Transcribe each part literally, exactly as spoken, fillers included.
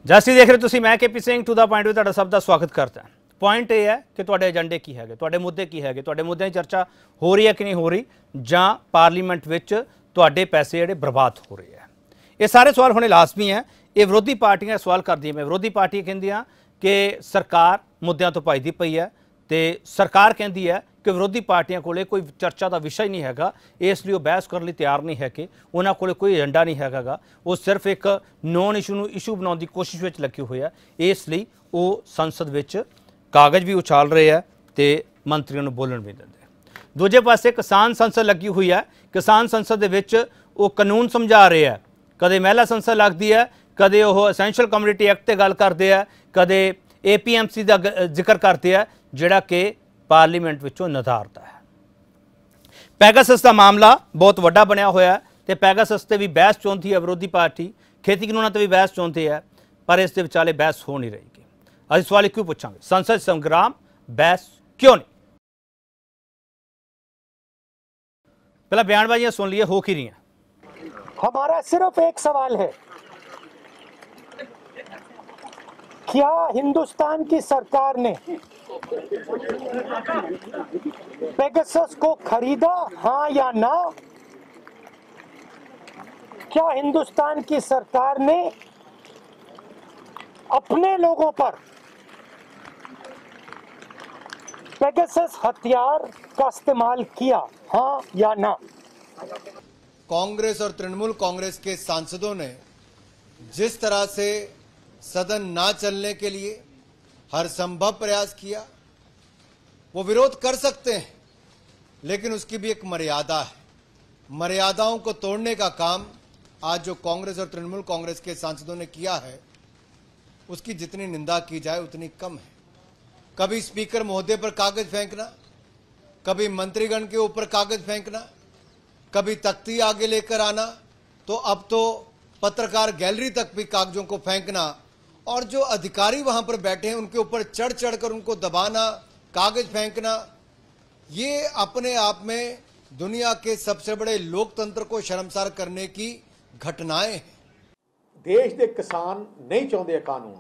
जैसे देख रहे तुसीं, मैं K P Singh to the point में सब का स्वागत करता है। पॉइंट यह है कि तुहाडे एजेंडे की है, तुहाडे मुद्दे की है, तुहाडे मुद्दे की चर्चा हो रही है कि नहीं हो रही, जां पार्लीमेंट विच तुहाडे पैसे जिहड़े बर्बाद हो रहे हैं। ये सारे सवाल होने लाजमी है। ये विरोधी पार्टियां सवाल करदियां, मैं विरोधी पार्टियां कहिंदियां कि सरकार मुद्दों तो भजदी पई है, तो सरकार कहती है कि विरोधी पार्टियां कोले कोई चर्चा का विषय नहीं हैगा, इसलिए वो बहस करने तैयार नहीं है, कि उन्होंने कोले कोई एजेंडा नहीं हैगा, वो सिर्फ एक नॉन इशू नूं इशू बनाने की कोशिश में लगे हुए हैं। इसलिए वो संसद विच कागज़ भी उछाल रहे हैं तो मंत्रियों को बोलण भी देंदे। दूजे पासे किसान संसद लगी हुई है, किसान संसद दे विच वो कानून समझा रहे हैं, कदे महिला संसद लगती है, कदे वो एसेंशियल कम्युनिटी एक्ट ते गल करते हैं, कदे ए पी एम सी का जिक्र करते हैं जिहड़ा कि पार्लीमेंट विचों नदारदा है। पैगासस का मामला बहुत वड्डा बनया होया है, तो पैगासस ते भी बहस चाहती है विरोधी पार्टी, खेती कानूनों पर भी बहस चाहती है, पर इस दे विचाले बहस हो नहीं रही। असीं सवाल क्यों पूछांगे, संसद संग्राम बहस क्यों नहीं? पहला बयानबाजियां सुन लिए, हो की रही हैं। हमारा सिर्फ एक सवाल है, क्या हिंदुस्तान की सरकार ने पेगासस को खरीदा, हाँ या ना? क्या हिंदुस्तान की सरकार ने अपने लोगों पर पेगासस हथियार का इस्तेमाल किया, हाँ या ना? कांग्रेस और तृणमूल कांग्रेस के सांसदों ने जिस तरह से सदन ना चलने के लिए हर संभव प्रयास किया, वो विरोध कर सकते हैं, लेकिन उसकी भी एक मर्यादा है। मर्यादाओं को तोड़ने का काम आज जो कांग्रेस और तृणमूल कांग्रेस के सांसदों ने किया है, उसकी जितनी निंदा की जाए उतनी कम है। कभी स्पीकर महोदय पर कागज फेंकना, कभी मंत्रीगण के ऊपर कागज फेंकना, कभी तख्ती आगे लेकर आना, तो अब तो पत्रकार गैलरी तक भी कागजों को फेंकना, और जो अधिकारी वहां पर बैठे हैं उनके ऊपर चढ़ चढ़कर उनको दबाना, कागज फेंकना, ये अपने आप में दुनिया के सबसे बड़े लोकतंत्र को शर्मसार करने की घटनाएं हैं। देश के किसान नहीं चाहते कानून।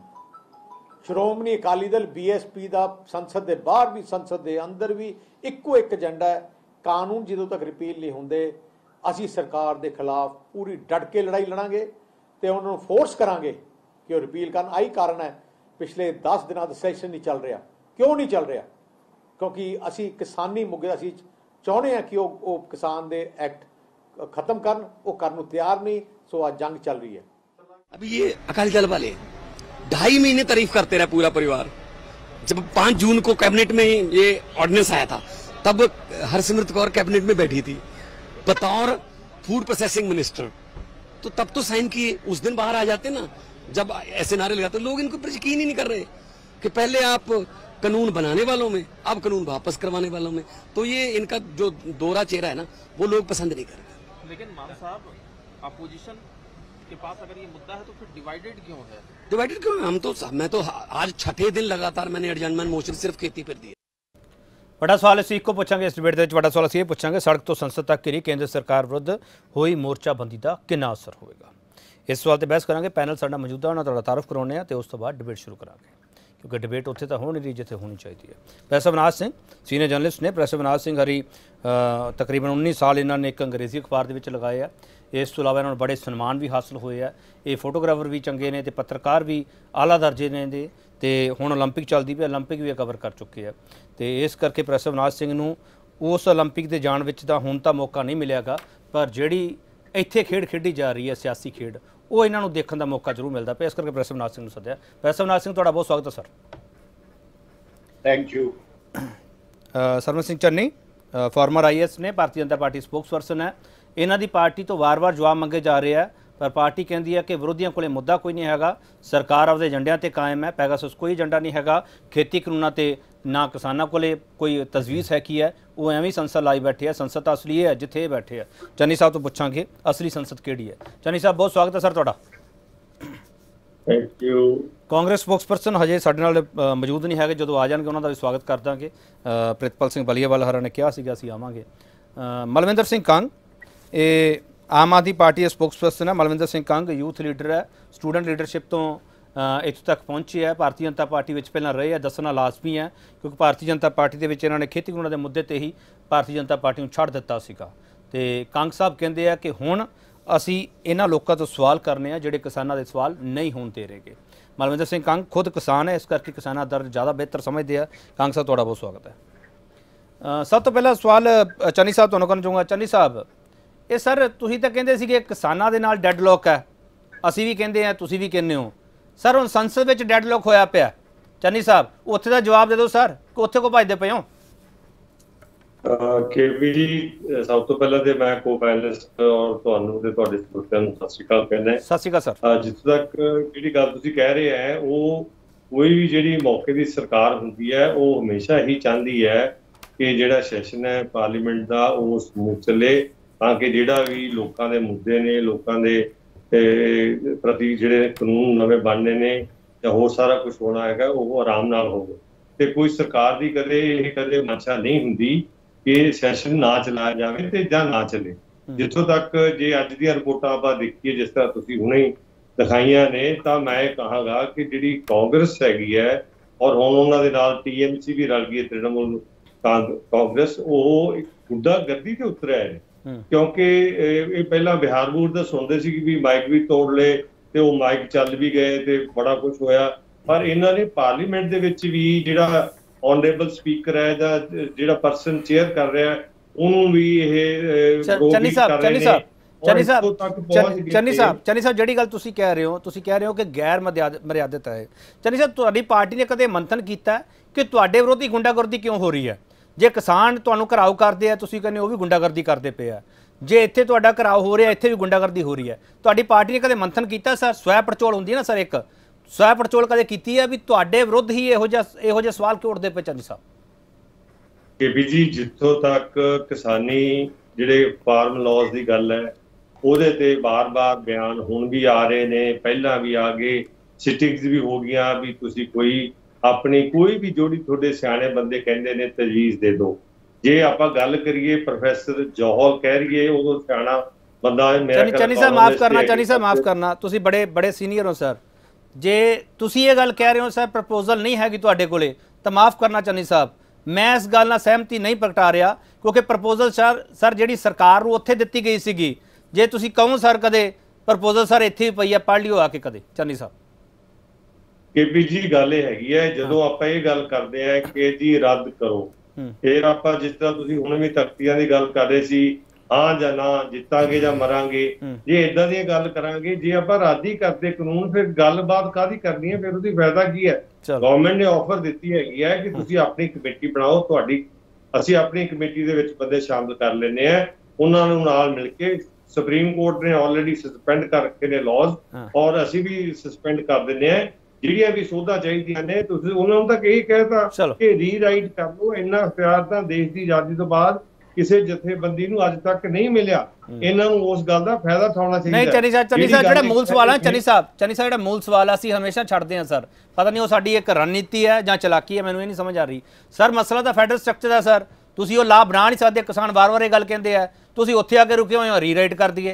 श्रोमणी Akali Dal B S P का संसद के बाहर भी संसद के अंदर भी इक्को एक एजेंडा है, कानून जो तक रिपील नहीं होंगे असी सरकार के खिलाफ पूरी डट के लड़ाई लड़ांगे तो उन्होंने फोर्स करांगे कि वो रिपील करन। आई कारण है पिछले दस दिनों का सैशन नहीं चल रहा। क्यों नहीं चल रहा? क्योंकि असी किसानी मुद्दे असी चाहते हैं कि वो, वो किसान दे एक्ट खत्म करन, वो करने तैयार नहीं, सो आज जंग चल रही है। अभी ये अकाली दल वाले ढाई महीने तारीफ करते रहे पूरा परिवार। जब पांच जून को कैबिनेट में ये ऑर्डिनेंस आया था, तब हरसिमरत कौर कैबिनेट में बैठी थी बतौर फूड प्रोसेसिंग मिनिस्टर, तो तब तो साइन किए, उस दिन बाहर आ जाते ना जब ऐसे नारे लगाते। लोग इनको पर यकीन ही नहीं कर रहे कि पहले आप कानून बनाने वालों में, अब कानून वापस करवाने वालों में। तो ये इनका जो दोहरा चेहरा है ना, वो लोग पसंद नहीं कर रहे। लेकिन मान साहब, अपोजिशन के पास अगर ये मुद्दा है तो फिर डिवाइडेड क्यों है? डिवाइडेड क्यों है? हम तो मैं तो आज छठे दिन लगातार मैंने एडजमेंट मोशन सिर्फ खेती पर दी। बड़ा सवाल असीं इक्को पूछांगे इस डिबेट दे विच। बड़ा सवाल असीं ये पूछांगे, सड़क तो संसद तक घिरी केंद्र सरकार विरुद्ध हुई मोर्चाबंदी का कितना असर होगा? इस सवाल पर बहस करांगे। पैनल साडा मौजूद है, उन्हां दा तारुफ करवाउने आ ते उस तो बाद डिबेट शुरू करांगे, क्योंकि डिबेट उत्थे तो हो नहीं रही जिथे होनी चाहिए है। Professor Avinash Singh senior journalist ने। प्रोफैसर अविनाश सिंह हरी तकरीबन उन्नीस साल इन्होंने एक अंग्रेजी अखबार के विच लगाए है। इस तो इलावा इन्होंने बड़े सन्मान भी हासिल होए है। ये फोटोग्राफर भी चंगे ने, तो पत्रकार भी आला दर्जे ने दे, तो हुण ओलंपिक चलती पई, ओलंपिक भी कवर कर चुके हैं। तो इस करके प्रोफैसर अविनाश सिंह नूं उस ओलंपिक के जाण विच तां हुण तां मौका नहीं मिलेगा, पर जिहड़ी इत्थे खेड खेडी जा रही है सियासी खेड, वो इन्हां नूं देखण दा मौका जरूर मिलता पिया। इस करके प्रोफैसर अविनाश सिंह नूं सद्दिया। प्रोफैसर अविनाश सिंह, तुहाडा बहुत स्वागत है sir. Thank you. Sarman Singh Channi former I S ने, भारतीय जनता पार्टी स्पोक्स पर्सन है। इन्हां दी पार्टी तो वार वार जवाब मंगे जा रहे हैं, पर पार्टी कहती है कि विरोधियों को मुद्दा कोई नहीं हैगा, सरकार आपदे एजेंडिਆਂ ते कायम है, पैगासस कोई एजेंडा नहीं हैगा, खेती कानूनों ते ना किसानों को कोई तजवीज़ है की है, वो एवं संसद लाई बैठे है। संसद तो असली है जिथे बैठे है। चन्नी साहब तो पूछांगे असली संसद किहड़ी है। चन्नी साहब, बहुत स्वागत है सर तुहाडा। Thank you. Congress spokesperson हजे साडे नाल मौजूद नहीं है, जो आ जाएंगे उन्होंने भी स्वागत कर देंगे। प्रितपाल सिंह बलीआवाल हरा ने कहा सीगा असीं आवांगे। मलविंदर सिंह कंग ये आम आदमी पार्टी के स्पोक्स पर्सन है। मलविंदर सिंह कंग यूथ लीडर है, स्टूडेंट लीडरशिप तो ਇੱਥੋਂ ਤੱਕ ਪਹੁੰਚੇ ਹੈ। ਭਾਰਤੀ ਜਨਤਾ ਪਾਰਟੀ ਵਿੱਚ ਪਹਿਲਾਂ ਰਹੇ ਆ, ਦੱਸਣਾ ਲਾਜ਼ਮੀ ਹੈ ਕਿਉਂਕਿ ਭਾਰਤੀ ਜਨਤਾ ਪਾਰਟੀ ਦੇ ਵਿੱਚ ਇਹਨਾਂ ਨੇ ਖੇਤੀ ਕਾਨੂੰਨਾਂ ਦੇ ਮੁੱਦੇ ਤੇ ਹੀ ਭਾਰਤੀ ਜਨਤਾ ਪਾਰਟੀ ਨੂੰ ਛੱਡ ਦਿੱਤਾ ਸੀਗਾ। ਤੇ ਕੰਗ ਸਾਹਿਬ ਕਹਿੰਦੇ ਆ ਕਿ ਹੁਣ ਅਸੀਂ ਇਹਨਾਂ ਲੋਕਾਂ ਤੋਂ ਸਵਾਲ ਕਰਨੇ ਆ ਜਿਹੜੇ ਕਿਸਾਨਾਂ ਦੇ ਸਵਾਲ ਨਹੀਂ ਹੋਣ ਦੇ ਰਹੇਗੇ। ਮਲਵਿੰਦਰ ਸਿੰਘ ਕੰਗ ਖੁਦ ਕਿਸਾਨ ਹੈ, ਇਸ ਕਰਕੇ ਕਿਸਾਨਾਂ ਦਾ ਦਰਦ ਜ਼ਿਆਦਾ ਬਿਹਤਰ ਸਮਝਦੇ ਆ। ਕੰਗ ਸਾਹਿਬ ਤੁਹਾਡਾ ਬਹੁਤ ਸਵਾਗਤ ਹੈ। ਸਭ ਤੋਂ ਪਹਿਲਾਂ ਸਵਾਲ ਚੰਨੀ ਸਾਹਿਬ ਤੁਹਾਨੂੰ ਕਰਨਾ ਚਾਹੂੰਗਾ। ਚੰਨੀ ਸਾਹਿਬ, ਇਹ ਸਰ ਤੁਸੀਂ ਤਾਂ ਕਹਿੰਦੇ ਸੀਗੇ ਕਿਸਾਨਾਂ ਦੇ ਨਾਲ ਡੈਡਲੌਕ ਹੈ, ਅਸੀਂ ਵੀ ਕਹਿੰਦੇ ਆ, ਤੁਸੀਂ ਵੀ ਕਹਿੰਦੇ ਹੋ। ਸਰ ਹੁਣ ਸੰਸਦ ਵਿੱਚ ਡੈਡਲੌਕ ਹੋਇਆ ਪਿਆ, ਚੰਨੀ ਸਾਹਿਬ ਉੱਥੇ ਦਾ ਜਵਾਬ ਦੇ ਦਿਓ ਸਰ, ਉੱਥੇ ਕੋ ਭੱਜਦੇ ਪਏ ਹੋ? ਕੇਵੀ ਜੀ, ਸਭ ਤੋਂ ਪਹਿਲਾਂ ਤੇ ਮੈਂ ਕੋ-ਪੈਨਲਿਸਟ ਔਰ ਤੁਹਾਨੂੰ ਤੇ ਤੁਹਾਡੇ ਸਰੋਤਿਆਂ ਨੂੰ ਸਤਿ ਸ਼੍ਰੀ ਅਕਾਲ ਕਹਿੰਦਾ। ਸਤਿ ਸ਼੍ਰੀ ਅਕਾਲ ਸਰ। ਜਿੱਥੋਂ ਤੱਕ ਜਿਹੜੀ ਗੱਲ ਤੁਸੀਂ ਕਹਿ ਰਹੇ ਹੈ, ਉਹ ਕੋਈ ਵੀ ਜਿਹੜੀ ਮੌਕੇ ਦੀ ਸਰਕਾਰ ਹੁੰਦੀ ਹੈ ਉਹ ਹਮੇਸ਼ਾ ਹੀ ਚਾਹੁੰਦੀ ਹੈ ਕਿ ਜਿਹੜਾ ਸੈਸ਼ਨ ਹੈ ਪਾਰਲੀਮੈਂਟ ਦਾ ਉਹ ਸਮੂਥ ਚੱਲੇ, ਤਾਂ ਕਿ ਜਿਹੜਾ ਵੀ ਲੋਕਾਂ ਦੇ ਮੁੱਦੇ ਨੇ, ਲੋਕਾਂ ਦੇ ਪ੍ਰਤੀ ਜਿਹੜੇ ਕਾਨੂੰਨ ਨਵੇਂ ਬਣਨੇ ਨੇ ਜਾਂ ਹੋਰ ਸਾਰਾ ਕੁਝ ਹੋਣਾ ਹੈਗਾ ਉਹ ਆਰਾਮ ਨਾਲ ਹੋਵੇ। ਤੇ ਕੋਈ ਸਰਕਾਰ ਦੀ ਕਦੇ ਇਹ ਕਦੇ ਮਨਸ਼ਾ ਨਹੀਂ ਹੁੰਦੀ ਕਿ ਸੈਸ਼ਨ ਨਾ ਚਲਾਇਆ ਜਾਵੇ ਤੇ ਜਾਂ ਨਾ ਚੱਲੇ। ਜਿੱਥੋਂ ਤੱਕ ਜੇ ਅੱਜ ਦੀਆਂ ਰਿਪੋਰਟਾਂ ਆਪਾਂ ਦੇਖੀਏ, ਜਿਸ ਤਰ੍ਹਾਂ ਤੁਸੀਂ ਹੁਣੇ ਹੀ ਦਿਖਾਈਆਂ ਨੇ, ਤਾਂ ਮੈਂ ਕਹਾਂਗਾ ਕਿ ਜਿਹੜੀ ਕਾਂਗਰਸ ਹੈਗੀ ਹੈ ਔਰ ਹੁਣ ਉਹਨਾਂ ਦੇ ਨਾਲ ਟੀਐਮਸੀ ਵੀ ਰਲ ਗਈ, ਤ੍ਰਿਣਮੂਲ ਕਾਂਗਰਸ, ਉਹ ਗੁੰਡਾਗਰਦੀ ਤੇ ਉਤਰਿਆ ਹੈ। ਕਿਉਂਕਿ ਇਹ ਪਹਿਲਾਂ ਬਿਹਾਰ ਬੂਰ ਦਾ ਸੁਣਦੇ ਸੀ ਕਿ ਵੀ ਮਾਈਕ ਵੀ ਤੋੜ ਲਏ ਤੇ ਉਹ ਮਾਈਕ ਚੱਲ ਵੀ ਗਏ ਤੇ ਬੜਾ ਕੁਝ ਹੋਇਆ, ਪਰ ਇਹਨਾਂ ਨੇ ਪਾਰਲੀਮੈਂਟ ਦੇ ਵਿੱਚ ਵੀ ਜਿਹੜਾ ਆਨਰੇਬਲ ਸਪੀਕਰ ਹੈ ਜਾਂ ਜਿਹੜਾ ਪਰਸਨ ਚੇਅਰ ਕਰ ਰਿਹਾ ਉਹਨੂੰ ਵੀ ਇਹ ਚੰਨੀ ਸਾਹਿਬ ਚੰਨੀ ਸਾਹਿਬ ਚੰਨੀ ਸਾਹਿਬ ਚੰਨੀ ਸਾਹਿਬ ਚੰਨੀ ਸਾਹਿਬ ਜਿਹੜੀ ਗੱਲ ਤੁਸੀਂ ਕਹਿ ਰਹੇ ਹੋ, ਤੁਸੀਂ ਕਹਿ ਰਹੇ ਹੋ ਕਿ ਗੈਰ ਮਰਿਆਦਤ ਹੈ। ਚੰਨੀ ਸਾਹਿਬ, ਤੁਹਾਡੀ ਪਾਰਟੀ ਨੇ ਕਦੇ ਮੰਥਨ ਕੀਤਾ ਕਿ ਤੁਹਾਡੇ ਵਿਰੋਧੀ ਗੁੰਡਾਗਰਦੀ ਕਿਉਂ ਹੋ ਰਹੀ ਹੈ? ਜੇ ਕਿਸਾਨ ਤੁਹਾਨੂੰ ਘਰਾਓ ਕਰਦੇ ਆ, ਤੁਸੀਂ ਕਹਿੰਦੇ ਉਹ ਵੀ ਗੁੰਡਾਗਰਦੀ ਕਰਦੇ ਪਏ ਆ। ਜੇ ਇੱਥੇ ਤੁਹਾਡਾ ਘਰਾਓ ਹੋ ਰਿਹਾ, ਇੱਥੇ ਵੀ ਗੁੰਡਾਗਰਦੀ ਹੋ ਰਹੀ ਹੈ। ਤੁਹਾਡੀ ਪਾਰਟੀ ਨੇ ਕਦੇ ਮੰਥਨ ਕੀਤਾ ਸਰ? ਸਵੈ ਪੜਚੋਲ ਹੁੰਦੀ ਨਾ ਸਰ, ਇੱਕ ਸਵੈ ਪੜਚੋਲ ਕਦੇ ਕੀਤੀ ਹੈ ਵੀ ਤੁਹਾਡੇ ਵਿਰੁੱਧ ਹੀ ਇਹੋ ਜਿਹਾ ਇਹੋ ਜਿਹੇ ਸਵਾਲ ਕਿਉਂ ਉੱਠਦੇ ਪਏ? ਚੰਨੀ ਸਾਹਿਬ ਕੇਪੀ ਜੀ, ਜਿੱਥੋਂ ਤੱਕ ਕਿਸਾਨੀ ਜਿਹੜੇ ਫਾਰਮ ਲਾਜ਼ ਦੀ ਗੱਲ ਹੈ ਉਹਦੇ ਤੇ ਬਾਰ-ਬਾਰ ਬਿਆਨ ਹੁਣ ਵੀ ਆ ਰਹੇ ਨੇ, ਪਹਿਲਾਂ ਵੀ ਆ ਗਏ, ਸਿਟਿੰਗਸ ਵੀ ਹੋ ਗਈਆਂ ਵੀ ਤੁਸੀਂ ਕੋਈ ਆਪਣੀ ਕੋਈ ਵੀ ਜਿਹੜੀ ਤੁਹਾਡੇ ਸਿਆਣੇ ਬੰਦੇ ਕਹਿੰਦੇ ਨੇ ਤਜਵੀਜ਼ ਦੇ ਦਿਓ। ਜੇ ਆਪਾਂ ਗੱਲ ਕਰੀਏ ਪ੍ਰੋਫੈਸਰ ਜੌਹਲ ਕਹਿ ਰਹੀਏ, ਉਦੋਂ ਸਿਆਣਾ ਬੰਦਾ ਮੇਰਾ ਚੰਨੀ ਸਾਹਿਬ ਮਾਫ ਕਰਨਾ, ਚੰਨੀ ਸਾਹਿਬ ਮਾਫ ਕਰਨਾ, ਤੁਸੀਂ ਬੜੇ ਬੜੇ ਸੀਨੀਅਰ ਹੋ ਸਰ। ਜੇ ਤੁਸੀਂ ਇਹ ਗੱਲ ਕਹਿ ਰਹੇ ਹੋ ਸਰ ਪ੍ਰਪੋਜ਼ਲ ਨਹੀਂ ਹੈਗੀ ਤੁਹਾਡੇ ਕੋਲੇ, ਤਾਂ ਮਾਫ ਕਰਨਾ ਚੰਨੀ ਸਾਹਿਬ, ਮੈਂ ਇਸ ਗੱਲ ਨਾਲ ਸਹਿਮਤੀ ਨਹੀਂ ਪ੍ਰਗਟਾ ਰਿਹਾ ਕਿਉਂਕਿ ਪ੍ਰਪੋਜ਼ਲ ਸਰ ਸਰ ਜਿਹੜੀ ਸਰਕਾਰ ਨੂੰ ਉੱਥੇ ਦਿੱਤੀ ਗਈ ਸੀਗੀ। ਜੇ ਤੁਸੀਂ ਕਹੋ ਸਰ ਕਦੇ ਪ੍ਰਪੋਜ਼ਲ ਸਰ ਇੱਥੇ ਹੀ ਪਈ ਆ, ਪੜ੍ਹ ਲਿਓ ਆ ਕੇ ਕਦੇ। ਚੰਨੀ ਸਾਹਿਬ ਕੇਪੀ ਜੀ, ਗੱਲ ਇਹ ਹੈਗੀ ਹੈ, ਜਦੋਂ ਆਪਾਂ ਇਹ ਗੱਲ ਕਰਦੇ ਆ ਕਿ ਜੀ ਰੱਦ ਕਰੋ, ਫਿਰ ਆਪਾਂ ਜਿਸ ਤਰ੍ਹਾਂ ਤੁਸੀਂ ਹੁਣ ਵੀ ਤਖਤੀਆਂ ਦੀ ਗੱਲ ਕਰ ਰਹੇ ਸੀ, ਹਾਂ ਜਾਂ ਨਾ, ਜਿੱਤਾਂਗੇ ਜਾਂ ਮਰਾਂਗੇ, ਜੇ ਇਦਾਂ ਦੀਆਂ ਗੱਲ ਕਰਾਂਗੇ, ਜੇ ਆਪਾਂ ਰੱਦ ਹੀ ਕਰਦੇ ਕਾਨੂੰਨ, ਫਿਰ ਗੱਲਬਾਤ ਕਾਹਦੀ ਕਰਨੀ ਹੈ? ਫਿਰ ਉਹਦੀ ਫਾਇਦਾ ਕੀ ਹੈ? ਗਵਰਨਮੈਂਟ ਨੇ ਆਫਰ ਦਿੱਤੀ ਹੈਗੀ ਹੈ ਕਿ ਤੁਸੀਂ ਆਪਣੀ ਕਮੇਟੀ ਬਣਾਓ, ਤੁਹਾਡੀ ਅਸੀਂ ਆਪਣੀ ਕਮੇਟੀ ਦੇ ਵਿੱਚ ਬੰਦੇ ਸ਼ਾਮਲ ਕਰ ਲੈਂਦੇ ਆ, ਉਹਨਾਂ ਨੂੰ ਨਾਲ ਮਿਲ ਕੇ। ਸੁਪਰੀਮ ਕੋਰਟ ਨੇ ਆਲਰੇਡੀ ਸਸਪੈਂਡ ਕਰ ਰੱਖੇ ਨੇ ਲਾਜ਼, ਔਰ ਅਸੀਂ ਵੀ ਸਸਪੈਂਡ ਕਰ ਦਿੰਦੇ ਆ। ਜਿਹੜੀਆਂ ਵੀ ਸੋਧਾਂ ਚਾਹੀਦੀਆਂ ਨੇ ਤੁਸੀਂ ਉਹਨਾਂ ਨੂੰ ਤਾਂ ਇਹੀ ਕਹਿਤਾ ਕਿ ਰੀਰਾਈਟ ਕਰ ਲਓ। ਇੰਨਾ ਅਖਤਿਆਰ ਤਾਂ ਦੇਸ਼ ਦੀ ਆਜ਼ਾਦੀ ਤੋਂ ਬਾਅਦ ਕਿਸੇ ਜਥੇਬੰਦੀ ਨੂੰ ਅੱਜ ਤੱਕ ਨਹੀਂ ਮਿਲਿਆ। ਇਹਨਾਂ ਨੂੰ ਉਸ ਗੱਲ ਦਾ ਫਾਇਦਾ ਉਠਾਉਣਾ ਚਾਹੀਦਾ। ਨਹੀਂ ਚੰਨੀ ਸਾਹਿਬ, ਚੰਨੀ ਸਾਹਿਬ ਜਿਹੜਾ ਮੂਲ ਸਵਾਲ ਹੈ ਚੰਨੀ ਸਾਹਿਬ ਚੰਨੀ ਸਾਹਿਬ ਜਿਹੜਾ ਮੂਲ ਸਵਾਲ ਅਸੀਂ ਹਮੇਸ਼ਾ ਛੱਡਦੇ ਹਾਂ ਸਰ, ਪਤਾ ਨਹੀਂ ਉਹ ਸਾਡੀ ਇੱਕ ਰਣਨੀਤੀ ਹੈ ਜਾਂ ਚਲਾਕੀ ਹੈ, ਮੈਨੂੰ ਇਹ ਨਹੀਂ ਸਮਝ ਆ ਰਹੀ ਸਰ। ਮਸਲਾ ਤਾਂ ਫੈਡਰਲ ਸਟਰਕਚਰ ਦਾ ਸਰ, ਤੁਸੀਂ ਉਹ ਲਾਭ ਬਣਾ ਨਹੀਂ ਸਕਦੇ। ਕਿਸਾਨ ਵਾਰ-ਵਾਰ ਇਹ ਗੱਲ ਕਹਿੰਦੇ ਆ, ਤੁਸੀਂ ਉੱਥੇ ਆ ਕੇ ਰੁਕੇ ਹੋਏ ਹੋ ਰੀਰਾਈਟ ਕਰ ਦਈਏ।